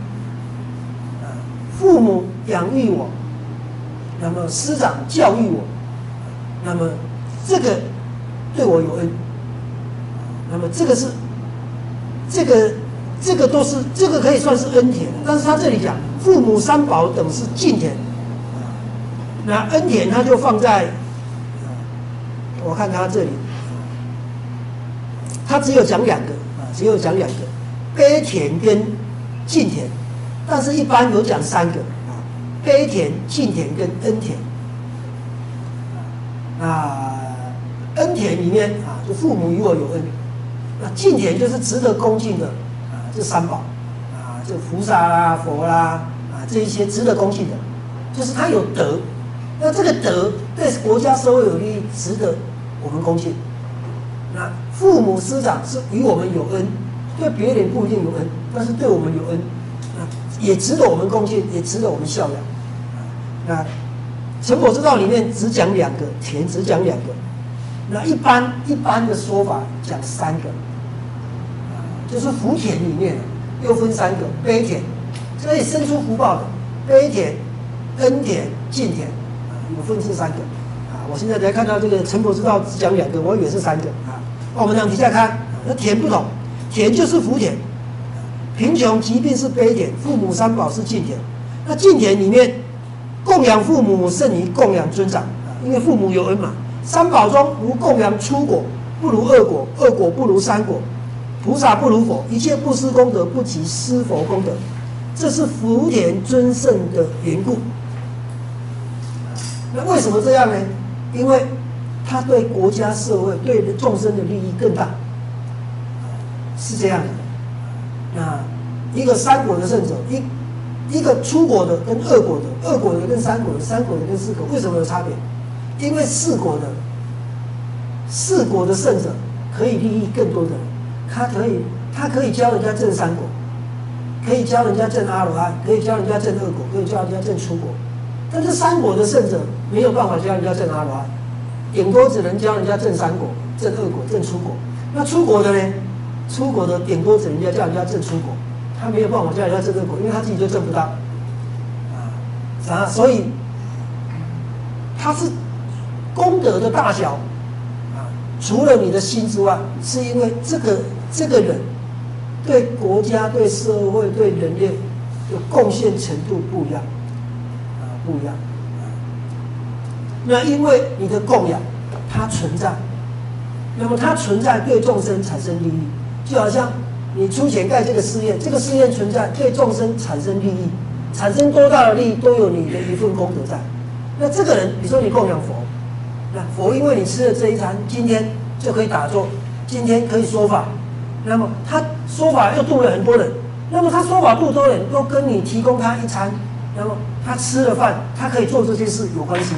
父母养育我，那么师长教育我，那么这个对我有恩。那么这个都是这个可以算是恩田，但是他这里讲父母三宝等是敬田，那恩田他就放在，我看他这里，他只有讲两个，悲田跟敬田，但是一般有讲三个，悲田、敬田跟恩田。恩田里面就父母与我有恩。那敬田就是值得恭敬的这三宝这菩萨啦、佛啦这一些值得恭敬的，就是他有德， 那这个德对国家社会有利益，值得我们恭敬。那父母师长是与我们有恩，对别人不一定有恩，但是对我们有恩，也值得我们恭敬，也值得我们孝养。那成佛之道里面只讲2个，田只讲2个。那一般的说法讲3个，就是福田里面又分3个，悲田，可以生出福报的，悲田、恩田、敬田，有分这3个。我现在才看到这个成佛之道只讲2个，我以为是3个啊。我们往底下看，那田不同，田就是福田，贫穷疾病是悲田，父母3宝是敬田。那敬田里面，供养父母胜于供养尊长，因为父母有恩嘛。3宝中，如供养初果，不如2果；2果不如3果。菩萨不如佛，一切布施功德不及施佛功德，这是福田尊胜的缘故。那为什么这样呢？因为他对国家社会、对众生的利益更大，是这样的。那一个3果的圣者，一个初果的跟2果的，2果的跟3果的，3果的跟4果，为什么有差别？因为4果的圣者可以利益更多的人，他可以教人家证3果，可以教人家证阿罗汉，可以教人家证2果，可以教人家证初果。但是3果的圣者没有办法教人家证阿罗汉，顶多只能教人家证3果、证2果、证初果。那初果的呢？初果的顶多只能教人家证初果，他没有办法教人家证2果，因为他自己就证不到。所以他是功德的大小除了你的心之外，是因为这个人对国家、对社会、对人类的贡献程度不一样，不一样。那因为你的供养，它存在，那么它存在对众生产生利益，就好像你出钱盖这个寺院，这个寺院存在对众生产生利益，产生多大的利益都有你的一份功德在。那这个人，比如说你供养佛。那佛因为你吃了这一餐，今天就可以打坐，今天可以说法，那么他说法又度了很多人，那么他说法度多人，又跟你提供他一餐，那么他吃了饭，他可以做这件事有关系，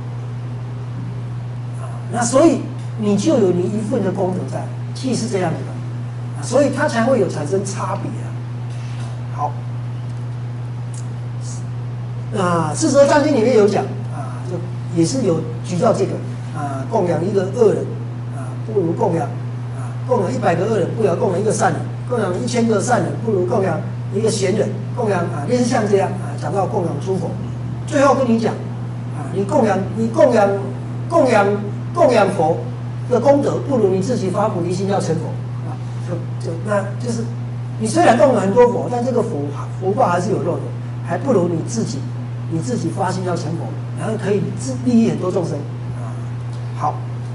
那所以你就有你一份的功德在，其实是这样子的，所以他才会有产生差别好，42章经里面有讲就也是有举到这个供养一个恶人不如供养100个恶人，不如供养一个善人；供养1000个善人，不如供养一个贤人；供养类似像这样讲到供养诸佛，最后跟你讲你供养佛的功德，不如你自己发菩提心要成佛那就是你虽然供了很多佛，但这个佛报还是有漏的，还不如你自己发心要成佛。然后可以利益很多众生好，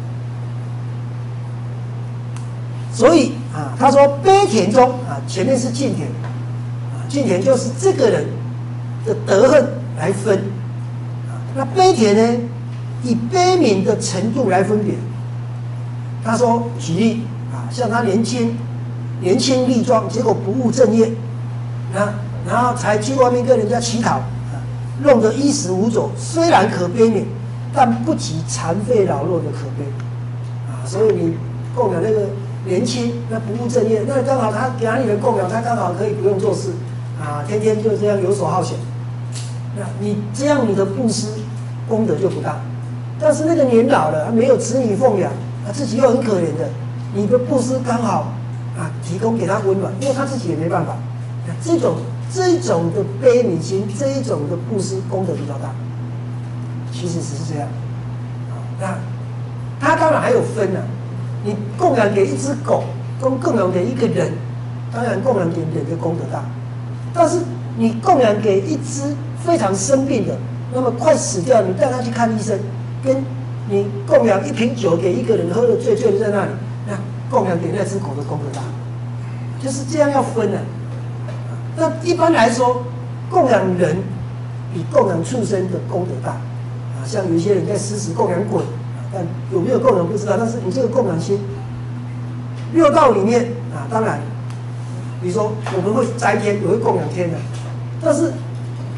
所以他说悲田中前面是敬田敬田就是这个人的德恨来分那悲田呢，以悲悯的程度来分别。他说举例像他年轻力壮，结果不务正业，然后才去外面跟人家乞讨。弄得衣食无着，虽然可悲悯，但不及残废老弱的可悲所以你供养那个年轻，那不务正业，那刚好他给你的供养，他刚好可以不用做事天天就这样游手好闲。那你这样你的布施功德就不大。但是那个年老了，没有子女奉养，自己又很可怜的，你的布施刚好提供给他温暖，因为他自己也没办法。这一种的悲悯心，这一种的布施功德比较大，其实只是这样。那他当然还有分你供养给一只狗，跟供养给一个人，当然供养给人的功德大。但是你供养给一只非常生病的，那么快死掉，你带他去看医生，跟你供养1瓶酒给一个人喝了醉的在那里，那供养给那只狗的功德大，就是这样要分那一般来说，供养人比供养畜生的功德大像有一些人在施食供养鬼但有没有供养不知道，但是你这个供养心，6道里面当然，比如说我们会斋天，也会供养天但是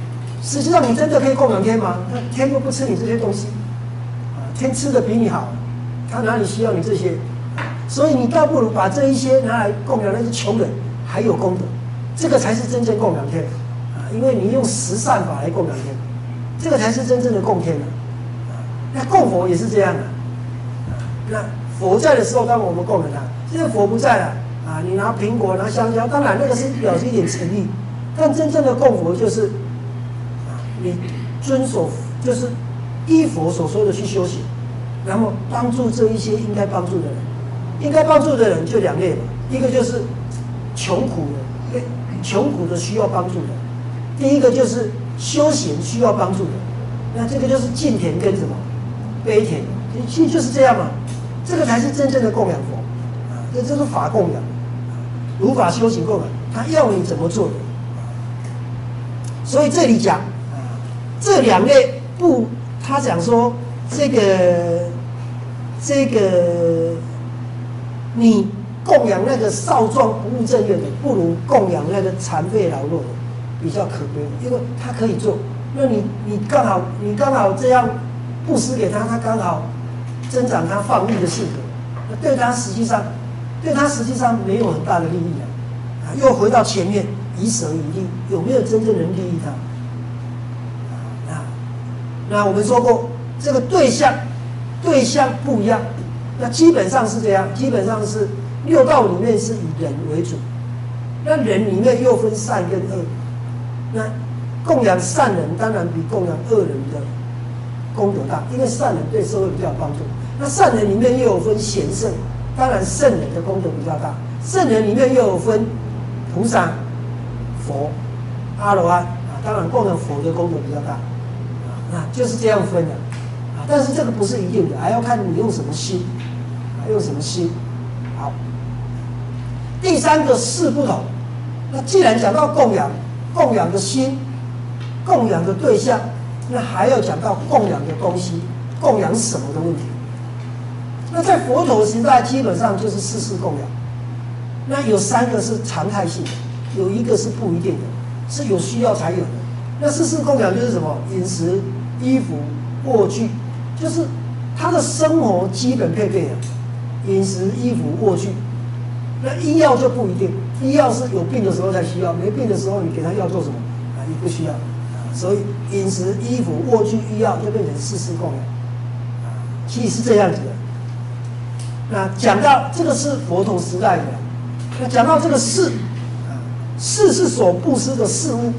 实际上你真的可以供养天吗？那天又不吃你这些东西，天吃的比你好，他哪里需要你这些？所以你倒不如把这一些拿来供养那些穷人，还有功德，这个才是真正供养天因为你用十善法来供养天，这个才是真正的供天那供佛也是这样那佛在的时候，当然我们供养他；现在佛不在了你拿苹果、拿香蕉，当然那个是表示一点诚意，但真正的供佛就是你遵守，就是依佛所说的去修行，然后帮助这一些应该帮助的人。应该帮助的人就两类嘛，一个就是穷苦的需要帮助的，第一个就是修行需要帮助的。那这个就是敬田跟什么悲田，其实就是这样嘛。这个才是真正的供养佛这就是法供养如法修行供养，他要你怎么做的所以这里讲这两类不，他讲说这个你供养那个少壮不务正业的，不如供养那个残废老弱的，比较可悲，因为他可以做。那你刚好这样布施给他，他刚好增长他放逸的性格，那对他实际上没有很大的利益又回到前面以舍以利，有没有真正能利益他？那我们说过，这个对象不一样。那基本上是这样，基本上是六道里面是以人为主，那人里面又分善跟恶。那供养善人当然比供养恶人的功德大，因为善人对社会比较有帮助。那善人里面又有分贤圣，当然圣人的功德比较大。圣人里面又有分菩萨、佛、阿罗汉当然供养佛的功德比较大那就是这样分的但是这个不是一定的，还要看你用什么心。好，第三个事不同。那既然讲到供养的心，供养的对象，那还要讲到供养的东西，供养什么的问题。那在佛陀时代，基本上就是四事供养。那有三个是常态性的，有一个是不一定的，是有需要才有的。那四事供养就是什么？饮食、衣服、卧具，就是他的生活基本配备饮食、衣服、卧具。那医药就不一定，医药是有病的时候才需要，没病的时候你给他药做什么你不需要所以饮食、衣服、卧具、医药就变成四事供养其实是这样子的。那讲到这个是佛陀时代的，那讲到这个事是所布施的事物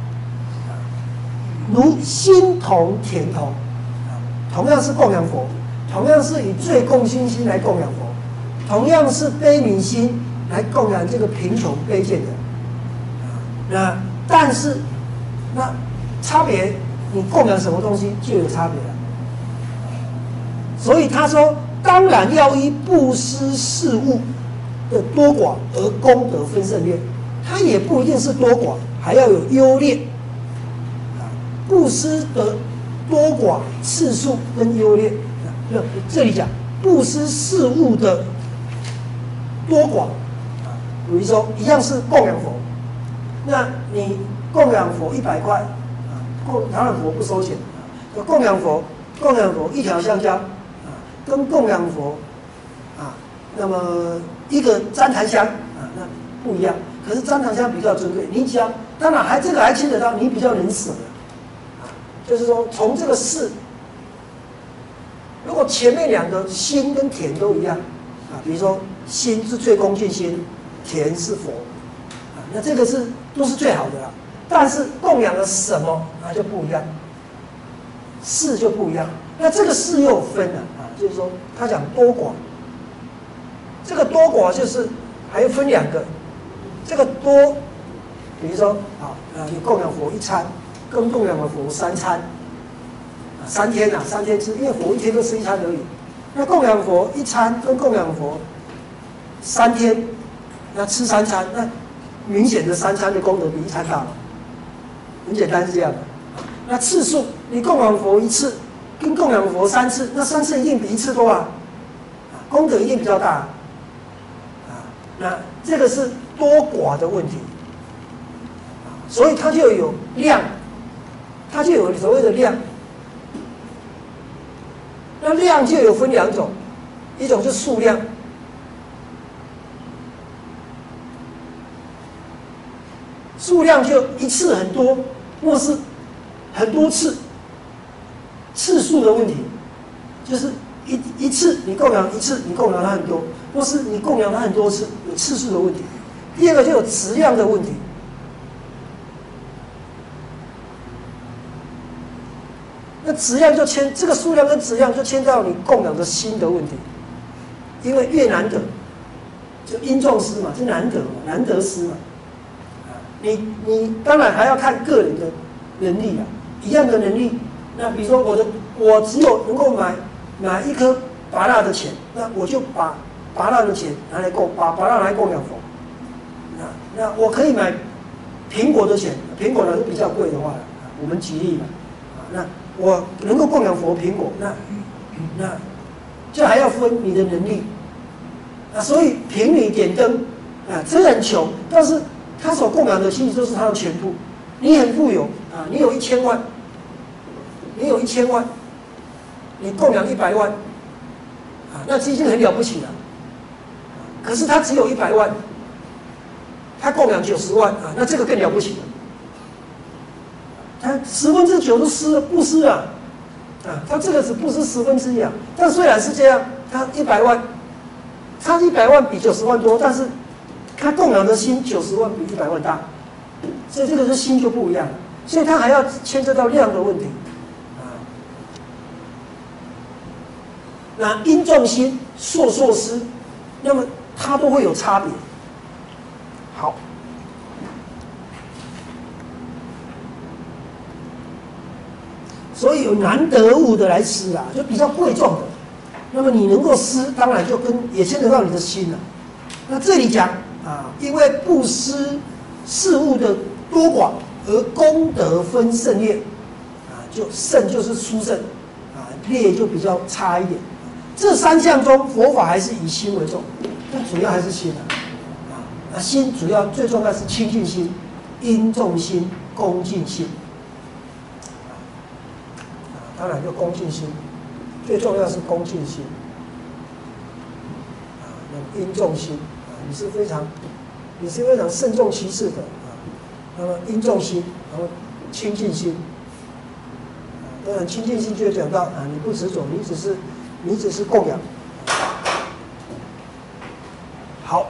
如心同田同同样是供养佛，同样是以最供心心来供养佛，同样是悲悯心来供养这个贫穷卑贱的。那但是那差别，你供养什么东西就有差别了。所以他说，当然要依布施事物的多寡而功德分胜劣，它也不一定是多寡，还要有优劣。布施的多寡次数跟优劣，这里讲布施事物的多寡比如说一样是供养佛，那你供养佛100块当然佛不收钱供养佛一条香蕉跟供养佛那么一个旃檀香那不一样。可是旃檀香比较尊贵，你讲当然这个还亲得到，你比较能舍就是说从这个事，如果前面两个心跟田都一样比如说心是最恭敬心，田是佛那这个都是最好的啦。但是供养了什么那就不一样，事就不一样。那这个事又有分了就是说他讲多寡，这个多寡就是还要分两个。这个多，比如说你供养佛1餐，跟供养了佛3餐，3天3天吃，因为佛1天就吃1餐而已。那供养佛1餐跟供养佛3天，那吃3餐，那明显的3餐的功德比1餐大嘛，很简单是这样的。那次数，你供养佛1次，跟供养佛3次，那3次一定比1次多功德一定比较大那这个是多寡的问题所以它就有量它就有所谓的量。那量就有分两种，一种是数量，数量就一次很多，或是很多次，次数的问题，就是一次你供养一次，你供养它很多，或是你供养它很多次，有次数的问题。第二个就有质量的问题。那质量就这个数量跟质量就牵到你供养的心的问题，因为越难得，就因重施嘛，就难得嘛，难得施嘛。你当然还要看个人的能力啦，一样的能力。那比如说我只有能够买一颗芭乐的钱，那我就把芭乐的钱把芭乐来供养佛。那我可以买苹果的钱，苹果呢比较贵的话，我们举例嘛，那我能够供养佛苹果，那就还要分你的能力。所以平你点灯，这很穷，但是他所供养的其实就是他的全部。你很富有你有1000万，你供养100万，那已经很了不起了。可是他只有100万，他供养90万那这个更了不起了。他9/10都不施了，他这个只不施1/10但虽然是这样，他100万，他100万比90万多，但是他供养的心90万比100万大，所以这个是心就不一样了，所以他还要牵涉到量的问题那因重心、烁施，那么它都会有差别。好。所以有难得物的来施就比较贵重的，那么你能够施，当然就也牵扯到你的心了。那这里讲因为布施事物的多寡而功德分胜劣就胜就是殊胜劣就比较差一点。这3项中，佛法还是以心为重，但主要还是心心主要最重要是清净心、因重心、恭敬心。当然就恭敬心，最重要是恭敬心那么因重心你是非常慎重其事的那么因重心，然后清净心当然清净心就讲到你不执着，你只是供养。好，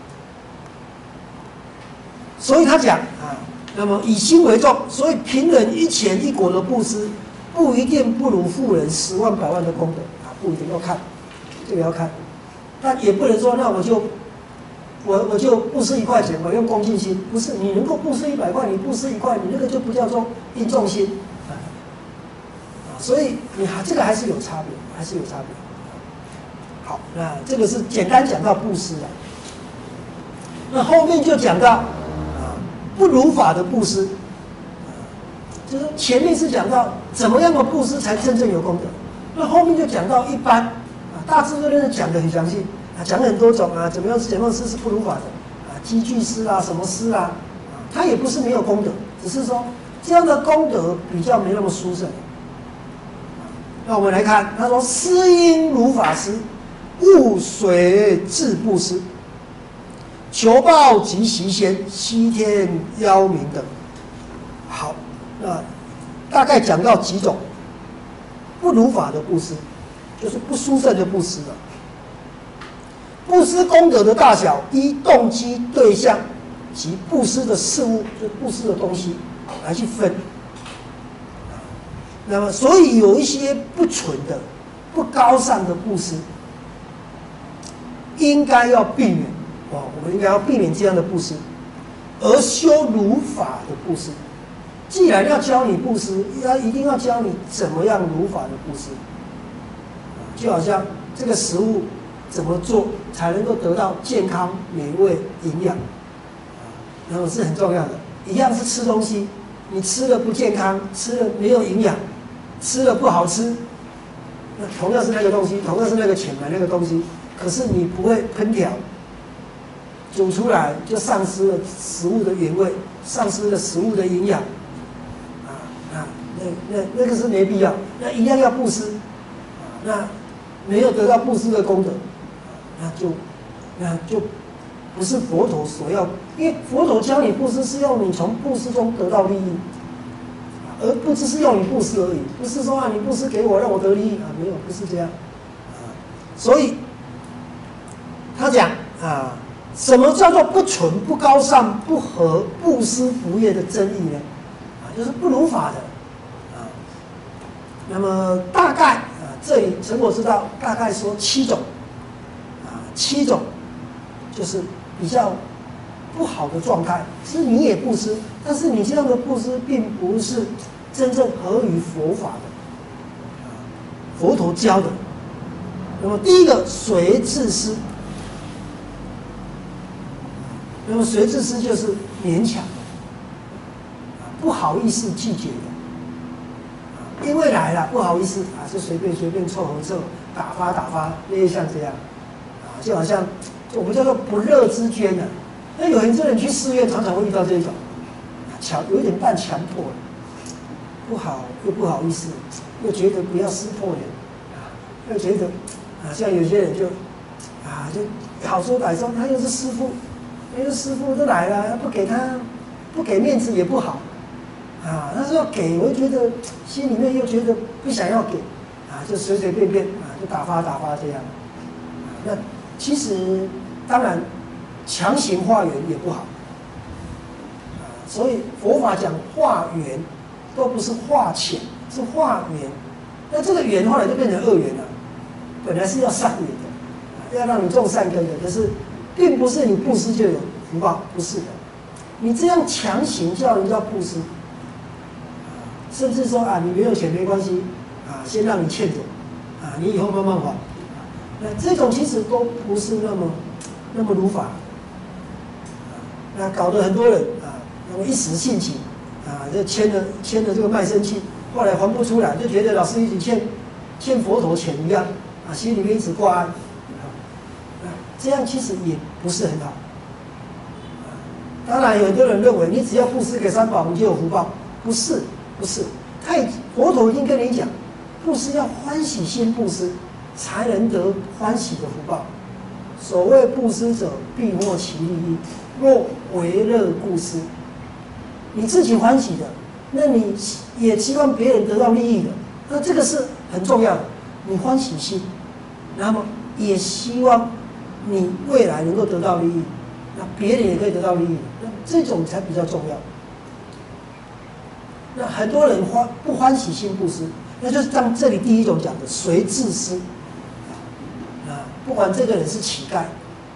所以他讲那么以心为重，所以贫人1钱1果的布施不一定不如富人10万100万的功德不一定要看，这个要看，但也不能说那我就布施1块钱，我用恭敬心，不是你能够布施100块，你布施1块，你那个就不叫做因重心所以你这个还是有差别，好，那这个是简单讲到布施那后面就讲到不如法的布施。就是前面是讲到怎么样的布施才真正有功德，那后面就讲到一般大智慧论讲得很详细讲很多种怎么样施是不如法的积聚施什么施它也不是没有功德，只是说这样的功德比较没那么殊胜。那我们来看，他说施因如法施，勿随自布施，求报及习先，西天妖冥等。好。大概讲到几种不如法的布施，就是不殊胜的布施了。布施功德的大小，依动机、对象及布施的事物，就布施的东西来去分。那么，所以有一些不纯的、不高尚的布施，应该要避免我们应该要避免这样的布施，而修如法的布施。既然要教你布施，一定要教你怎么样如法的布施。就好像这个食物怎么做才能够得到健康、美味、营养，然后是很重要的。一样是吃东西，你吃了不健康，吃了没有营养，吃了不好吃，那同样是那个东西，同样是那个钱买那个东西，可是你不会烹调，煮出来就丧失了食物的原味，丧失了食物的营养。 那个是没必要，那一样要布施，那没有得到布施的功德，那就不是佛陀所要，因为佛陀教你布施是要你从布施中得到利益，而不只是要你布施而已，不是说你布施给我让我得利益没有，不是这样，所以他讲什么叫做不纯、不高尚、不合布施福业的真义呢？就是不如法的那么大概这里成果之道大概说7种7种就是比较不好的状态，是你也布施，但是你这样的布施并不是真正合于佛法的，佛陀教的。那么第一个随自施，那么随自施就是勉强的，不好意思拒绝的，因为来了不好意思就随便凑合凑，打发，类似像这样就好像我们叫做不热之捐的。那有些人去寺院常常会遇到这种，有一点半强迫，不好又不好意思，又觉得不要撕破脸，又觉得像有些人就好说歹说，他又是师父，都来了，不给面子也不好，他说要给，我就觉得心里面又觉得不想要给，就随便就打发这样，那其实当然强行化缘也不好，所以佛法讲化缘都不是化浅，是化缘，那这个缘后来就变成恶缘了，本来是要善缘的，要让你种善根的，可是并不是你布施就有福报，不是的，你这样强行叫人家布施，甚至说你没有钱没关系，先让你欠着，你以后慢慢还，那这种其实都不是那么如法，那搞得很多人那么一时兴起，就签了这个卖身契，后来还不出来，就觉得老师一直欠佛陀钱一样，心里面一直挂碍，这样其实也不是很好。当然，有很多人认为你只要布施给三宝，你就有福报，不是，佛陀已经跟你讲，布施要欢喜心布施，才能得欢喜的福报。所谓布施者，必获其利益。若为乐故施，你自己欢喜的，那你也希望别人得到利益的，那这个是很重要的。你欢喜心，那么也希望你未来能够得到利益，那别人也可以得到利益，那这种才比较重要。那很多人不欢喜心布施，那就是像这里第一种讲的随自施，不管这个人是乞丐，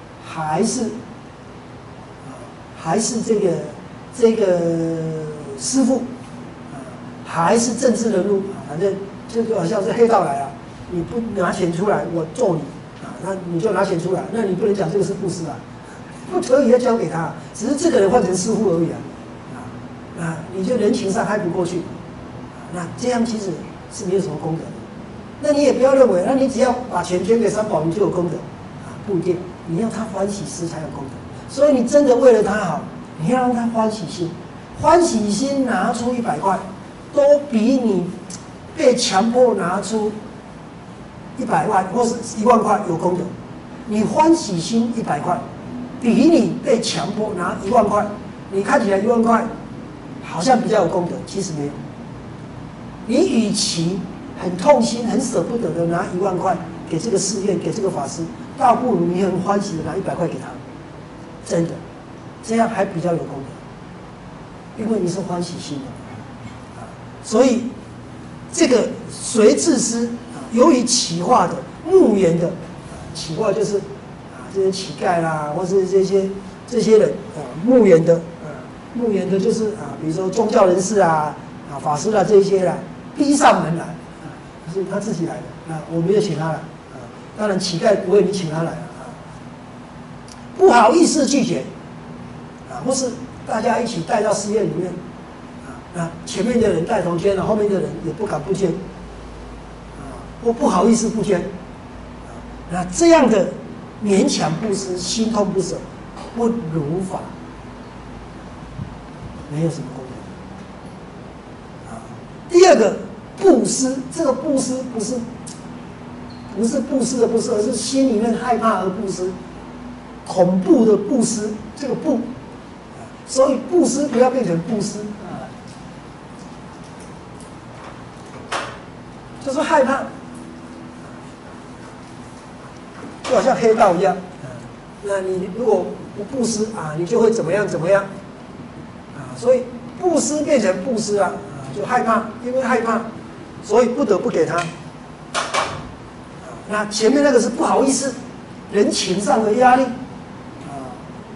还是这个师父，还是政治人物，反正就好像是黑道来了，你不拿钱出来，我揍你，那你就拿钱出来，那你不能讲这个是布施不可以要交给他，只是这个人换成师父而已你就人情上还不过去，那这样其实是没有什么功德的。那你也不要认为，那你只要把钱捐给三宝，你就有功德不一定，你要他欢喜施才有功德。所以你真的为了他好，你要让他欢喜心拿出100块，都比你被强迫拿出100万或是1万块有功德。你欢喜心100块，比你被强迫拿1万块，你看起来1万块好像比较有功德，其实没有。你与其很痛心、很舍不得的拿1万块给这个寺院、给这个法师，倒不如你很欢喜的拿100块给他，真的，这样还比较有功德，因为你是欢喜心的。所以这个随自施，由于乞化的、慕言的，乞化就是这些乞丐啦，或是这些人慕言的就是比如说宗教人士法师这些逼上门来，是他自己来的我没有请他来当然乞丐不会你请他来不好意思拒绝或是大家一起带到寺院里面前面的人带头捐了，后面的人也不敢不捐或不好意思不捐那这样的勉强布施，心痛不舍，不如法，没有什么功德第第二个布施，这个布施不是布施的布施，而是心里面害怕而布施，恐怖的布施，这个布，所以布施不要变成布施啊，就是害怕，就好像黑道一样。那你如果不布施啊，你就会怎么样怎么样啊？所以布施变成布施啊，就害怕，因为害怕，所以不得不给他。那前面那个是不好意思，人情上的压力啊，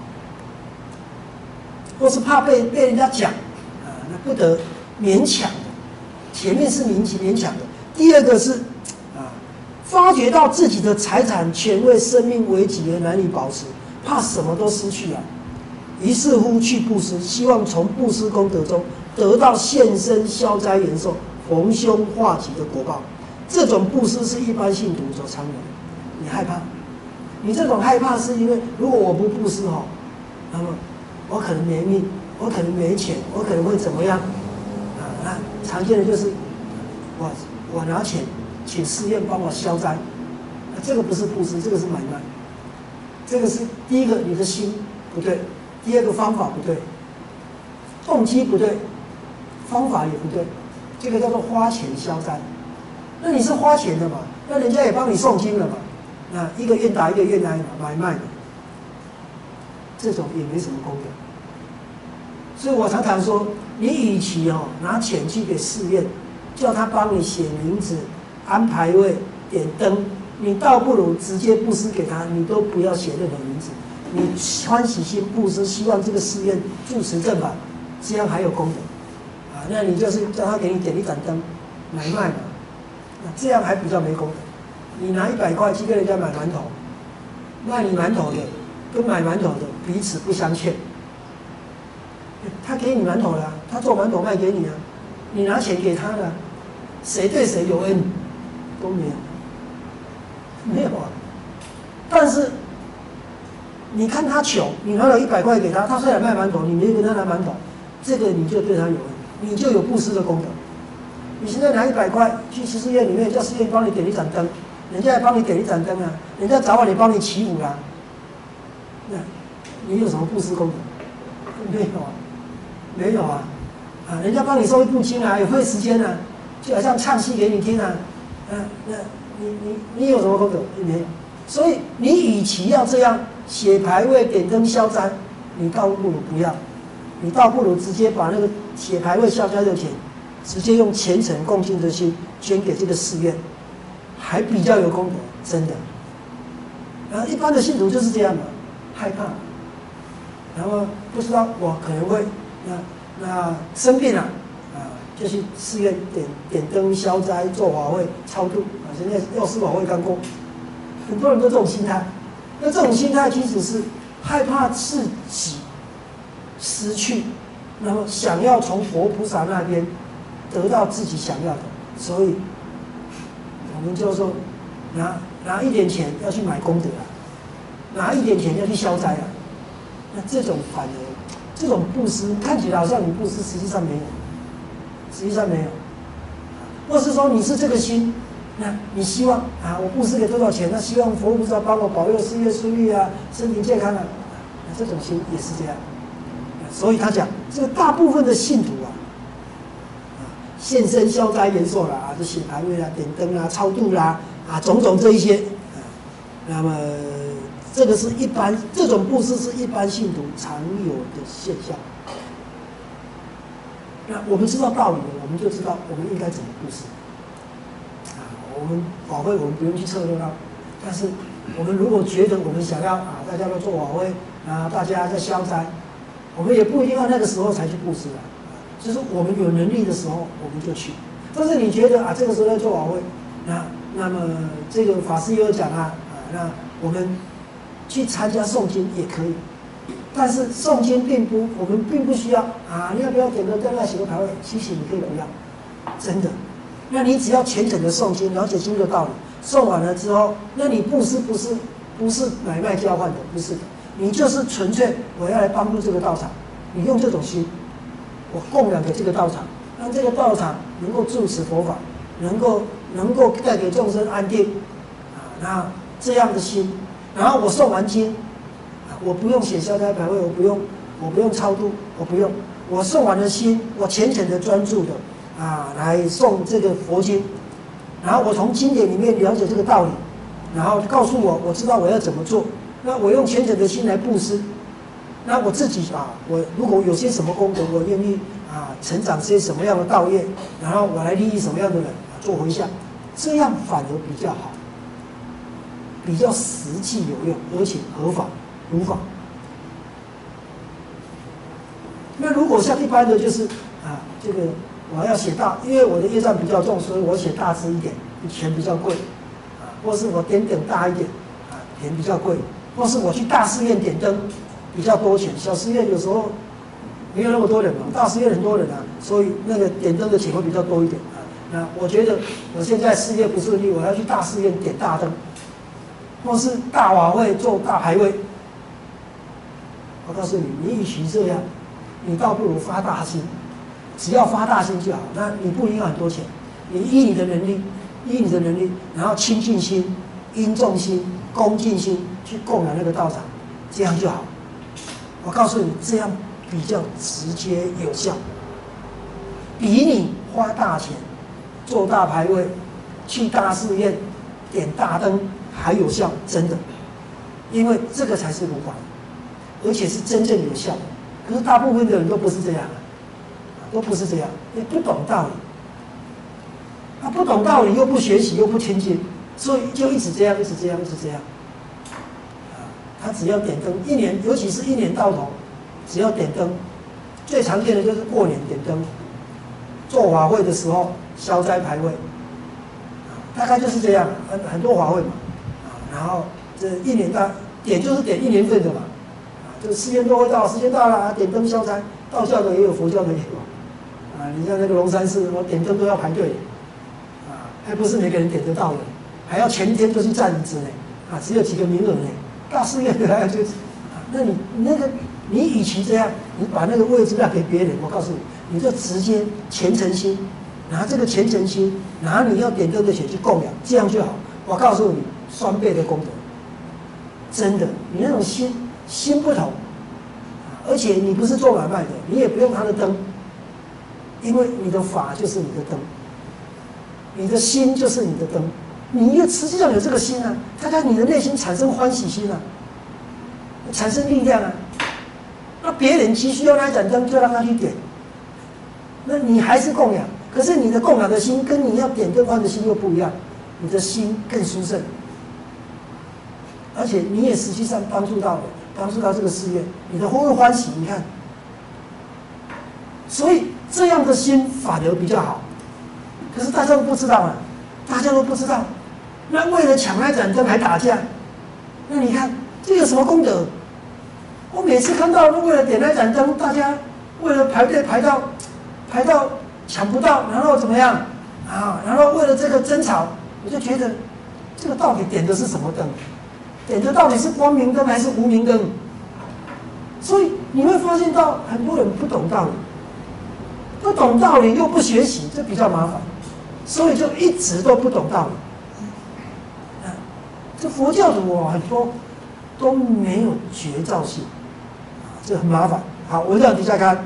或是怕被人家讲啊，那不得勉强的。前面是勉强的，第二个是啊，发觉到自己的财产权位、生命危急而难以保持，怕什么都失去啊，于是乎去布施，希望从布施功德中得到现身消灾延寿、逢凶化吉的果报。这种布施是一般信徒所常有的。你害怕，你这种害怕是因为，如果我不布施哈，那么我可能没命，我可能没钱，我可能会怎么样啊？那常见的就是我拿钱请寺院帮我消灾，那这个不是布施，这个是买卖。这个是第一个，你的心不对；第二个方法不对，动机不对，方法也不对，这个叫做花钱消灾。那你是花钱的嘛？那人家也帮你诵经了嘛？那一个愿打一个愿挨嘛，买卖嘛，这种也没什么功德。所以我常常说，你与其拿钱去给寺院，叫他帮你写名字、安排位、点灯，你倒不如直接布施给他，你都不要写任何名字，你欢喜心布施，希望这个寺院住持正法，这样还有功德啊。那你就是叫他给你点一盏灯，买卖嘛。那这样还比较没功德。你拿100块去跟人家买馒头，卖你馒头的跟买馒头的彼此不相欠。他给你馒头了，他做馒头卖给你啊，你拿钱给他了，谁对谁有恩都没有，没有啊。但是你看他穷，你拿了100块给他，他虽然卖馒头，你没跟他拿馒头，这个你就对他有恩，你就有布施的功德。你现在拿100块去寺院里面，叫寺院帮你点一盏灯，人家也帮你点一盏灯啊，人家早晚也帮你祈福啦，那你有什么布施功德？没有啊，没有啊，啊，人家帮你收一部经啊，也费时间啊，就好像唱戏给你听啊，那你有什么功德？没有。所以你与其要这样写牌位、点灯消灾，你倒不如不要，你倒不如直接把那个写牌位消灾的钱。直接用虔诚恭敬的心捐给这个寺院，还比较有功德，真的。一般的信徒就是这样嘛，害怕，然后不知道我可能会那生病了就去寺院点灯消灾、做法会、超度啊。现在药师法会刚过，很多人都这种心态。那这种心态其实是害怕自己失去，那么想要从佛菩萨那边得到自己想要的，所以我们就说拿一点钱要去买功德啊，拿一点钱要去消灾啊。那这种反而这种布施看起来好像你布施，实际上没有，实际上没有。或是说你是这个心，那你希望我布施给多少钱？那希望佛菩萨帮我保佑事业顺利啊，身体健康啊，那这种心也是这样。所以他讲，这个大部分的信徒现身消灾延寿啦，就写牌位啦、点灯啦、超度啦，种种这一些，那么这个是一般这种布施是一般信徒常有的现象。那我们知道道理了，我们就知道我们应该怎么布施。我们法会我们不用去凑热闹，但是我们如果觉得我们想要大家都做法会大家在消灾，我们也不一定要那个时候才去布施就是我们有能力的时候我们就去。但是你觉得这个时候在做法会，那么这个法师也有讲那我们去参加诵经也可以，但是诵经我们并不需要你要不要点个灯写个牌位？其实你可以不要，真的。那你只要虔诚的诵经，了解经的道理，诵完了之后，那你布施不是买卖交换的，不是的，你就是纯粹我要来帮助这个道场，你用这种心，我供养给这个道场， 让这个道场能够住持佛法，能够带给众生安定那这样的心，然后我诵完经，我不用写消灾牌位，我不用超度，我不用，我诵完了心，我虔诚的专注的来诵这个佛经，然后我从经典里面了解这个道理，然后告诉我，我知道我要怎么做，那我用虔诚的心来布施，那我自己我如果有些什么功德，我愿意成长些什么样的道业，然后我来利益什么样的人做回向，这样反而比较好，比较实际有用，而且合法如法。那如果像一般的就是这个我要写大，因为我的业障比较重，所以我写大字一点，钱比较贵或是我点大一点钱比较贵，或是我去大寺院点灯比较多钱，小寺院有时候没有那么多人嘛，大寺院很多人所以那个点灯的钱会比较多一点那我觉得我现在事业不顺利，我要去大寺院点大灯，或是大法会做大牌位。我告诉你，你与其这样，你倒不如发大心，只要发大心就好。那你不一定要很多钱，你依你的能力，然后清净心、殷重心、恭敬心去供养那个道场，这样就好。我告诉你，这样比较直接有效，比你花大钱做大牌位、去大寺院点大灯还有效，真的，因为这个才是如法，而且是真正有效的。可是大部分的人都不是这样都不是这样，也不懂道理。他不懂道理，又不学习，又不亲近，所以就一直这样。他只要点灯，一年，尤其是一年到头，只要点灯，最常见的就是过年点灯，做法会的时候消灾牌位，大概就是这样，很多法会嘛，然后这一年点就是点一年份的嘛，就时间都会到，时间到了点灯消灾，道教的也有，佛教的也有，你像那个龙山寺，我点灯都要排队，还不是每个人点得到的，还要前天就去站子呢，只有几个名额呢。大寺院的那你与其这样，你把那个位置让给别人，我告诉你，你就直接虔诚心，拿这个虔诚心，拿你要点灯的钱去供养，这样就好。我告诉你，双倍的功德，真的，你那种心不同，而且你不是做买卖的，你也不用他的灯，因为你的法就是你的灯，你的心就是你的灯。你也实际上有这个心它在你的内心产生欢喜心产生力量那别人急需要那一盏灯，就让他去点。那你还是供养，可是你的供养的心跟你要点灯换的心又不一样，你的心更殊胜，而且你也实际上帮助到这个事业，你的欢喜，你看，所以这样的心反而比较好。可是大家都不知道那为了抢那盏灯还打架，那你看这有什么功德？我每次看到为了点那盏灯，大家为了排队排到抢不到，然后怎么样然后为了这个争吵，我就觉得这个到底点的是什么灯？点的到底是光明灯还是无明灯？所以你会发现到很多人不懂道理又不学习，这比较麻烦，所以就一直都不懂道理。这佛教徒很多都没有觉照性，这很麻烦。好，我让底下看，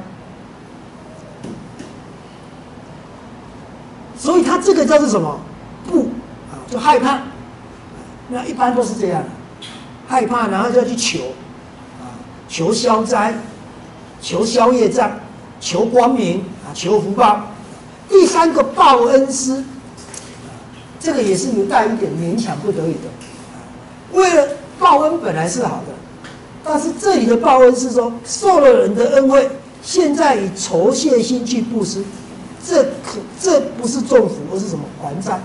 所以他这个叫做什么？不就害怕。那一般都是这样，害怕，然后就要去求消灾，求消业障，求光明求福报。第三个报恩施，这个也是有带一点勉强不得已的。为了报恩本来是好的，但是这里的报恩是说受了人的恩惠，现在以酬谢心去布施，这不是重福，而是什么？还债。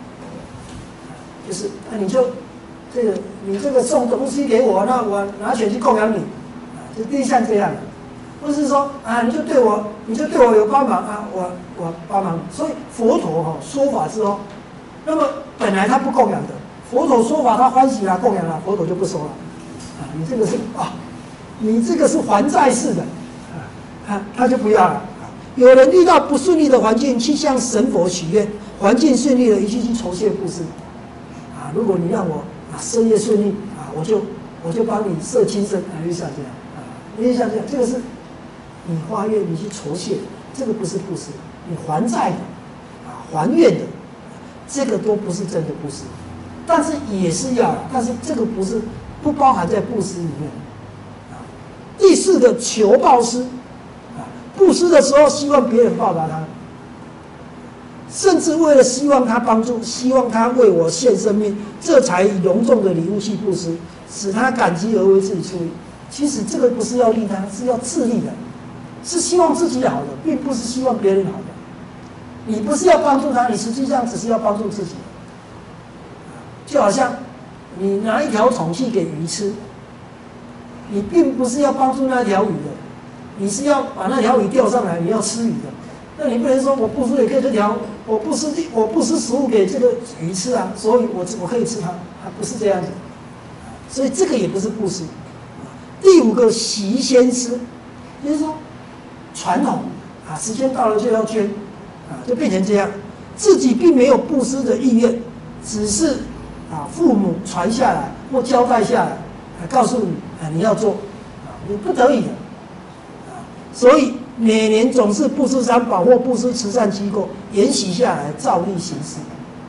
就是你这个送东西给我，那我拿钱去供养你，就类像这样的，不是说你就对我有帮忙我帮忙。所以佛陀说法之后，那么本来他不供养的。佛陀说法，他欢喜供养佛陀就不收了。你这个是还债式的，他就不要了。 有人遇到不顺利的环境，去向神佛许愿，环境顺利了，一去酬谢布施。如果你让我事业顺利我就帮你设亲生类似像这样类似像这样，这个是你发愿，你去酬谢，这个不是布施。你还债的还愿的，这个都不是真的布施，但是也是要，但是这个不包含在布施里面。第四个求报施，布施的时候希望别人报答他，甚至为了希望他帮助，希望他为我献生命，这才以隆重的礼物去布施，使他感激而为自己出力。其实这个不是要利他，是要自利的，是希望自己好的，并不是希望别人好的。你不是要帮助他，你实际上只是要帮助自己。就好像你拿一条虫去给鱼吃，你并不是要帮助那条鱼的，你是要把那条鱼钓上来，你要吃鱼的。那你不能说我布施也可以我布施食物给这个鱼吃啊，所以我可以吃它，不是这样子。所以这个也不是布施。第五个习先施，就是说传统时间到了就要捐就变成这样，自己并没有布施的意愿，只是父母传下来或交代下来，告诉你你要做你不得已的所以每年总是布施三宝或布施慈善机构沿袭下来，照例行事。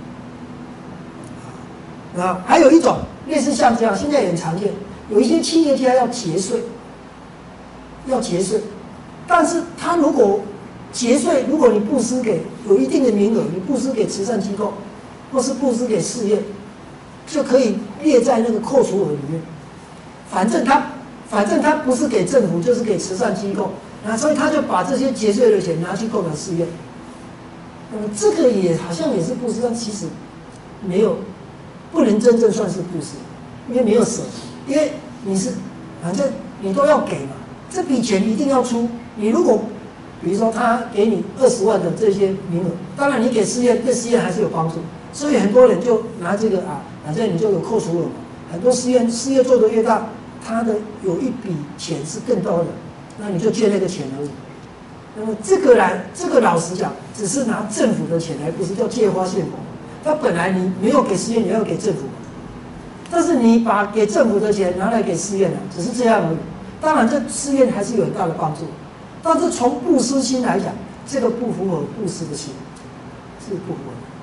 还有一种类似像这样，现在也很常见，有一些企业家要节税，但是他如果节税，如果你布施给有一定的名额，你布施给慈善机构，或是布施给事业，就可以列在那个扣除额里面。反正他不是给政府，就是给慈善机构，所以他就把这些节税的钱拿去购买事业。这个也好像也是布施，但其实不能真正算是布施，因为没有舍，因为反正你都要给嘛，这笔钱一定要出。你如果比如说他给你20万的这些名额，当然你给事业，对事业还是有帮助，所以很多人就拿这个反正你就有扣除额嘛。很多事业做得越大，他的有一笔钱是更多的，那你就借那个钱而已。那么这个老实讲，只是拿政府的钱来，不是叫借花献佛。他本来你没有给事业，你要给政府，但是你把给政府的钱拿来给事业了，只是这样而已。当然，这事业还是有很大的帮助。但是从布施心来讲，这个不符合布施的心，是不符合的。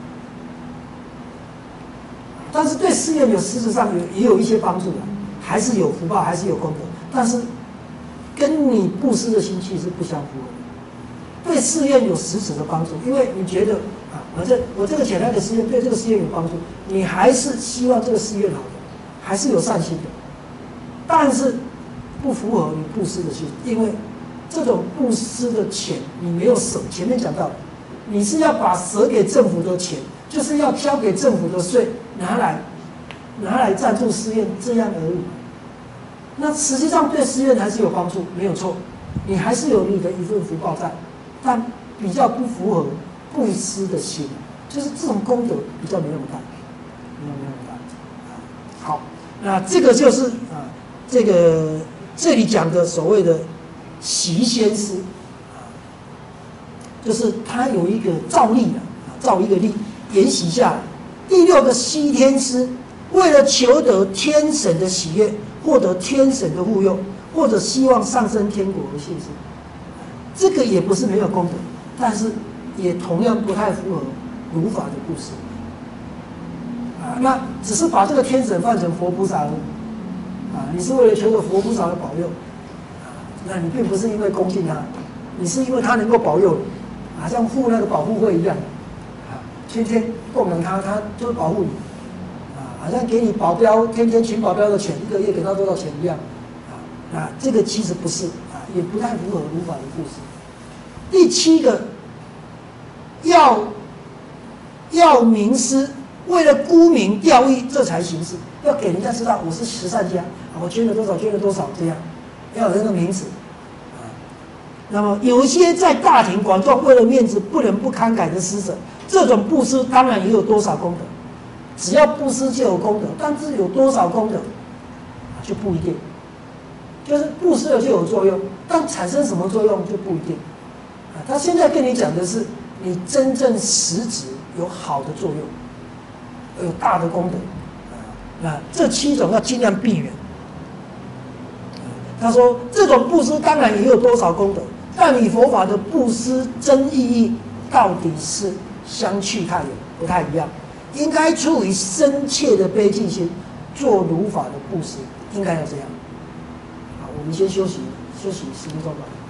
但是对事业事实上也有一些帮助的，还是有福报，还是有功德。但是跟你布施的心气是不相符合的。对事业有实质的帮助，因为你觉得我这个钱来给事业，对这个事业有帮助，你还是希望这个事业好的，还是有善心的。但是不符合你布施的心，因为这种布施的钱你没有舍，前面讲到，你是要把舍给政府的钱，就是要交给政府的税拿来赞助寺院，这样而已。那实际上对寺院还是有帮助，没有错，你还是有你的一份福报在，但比较不符合布施的心，就是这种功德比较没那么大，没有那么大。好，那这个就是这里讲的所谓的习先施，就是他有一个照例照一个例，沿袭下来。第六个西天施，为了求得天神的喜悦，获得天神的护佑，或者希望上升天国而献施。这个也不是没有功德，但是也同样不太符合如法的布施。那只是把这个天神换成佛菩萨而已。你是为了求得佛菩萨的保佑，那你并不是因为恭敬他，你是因为他能够保佑你，像付那个保护费一样，天天供养他，他就会保护你，好像给你保镖，天天请保镖的钱，一个月给他多少钱一样，这个其实不是，也不太符合如法的布施。第七个，要名师，为了沽名钓誉，这才行事，要给人家知道我是慈善家，我捐了多少，捐了多少，这样要有那个名词。那么有一些在大庭广众为了面子不能不慷慨的施舍，这种布施当然也有多少功德，只要布施就有功德，但是有多少功德就不一定，就是布施了就有作用，但产生什么作用就不一定。 他现在跟你讲的是你真正实质有好的作用，有大的功德。那这7种要尽量避免。他说这种布施当然也有多少功德，但你佛法的布施真意义到底是相去太远，不太一样。应该出于深切的悲敬心做如法的布施，应该要这样。好，我们先休息10分钟吧。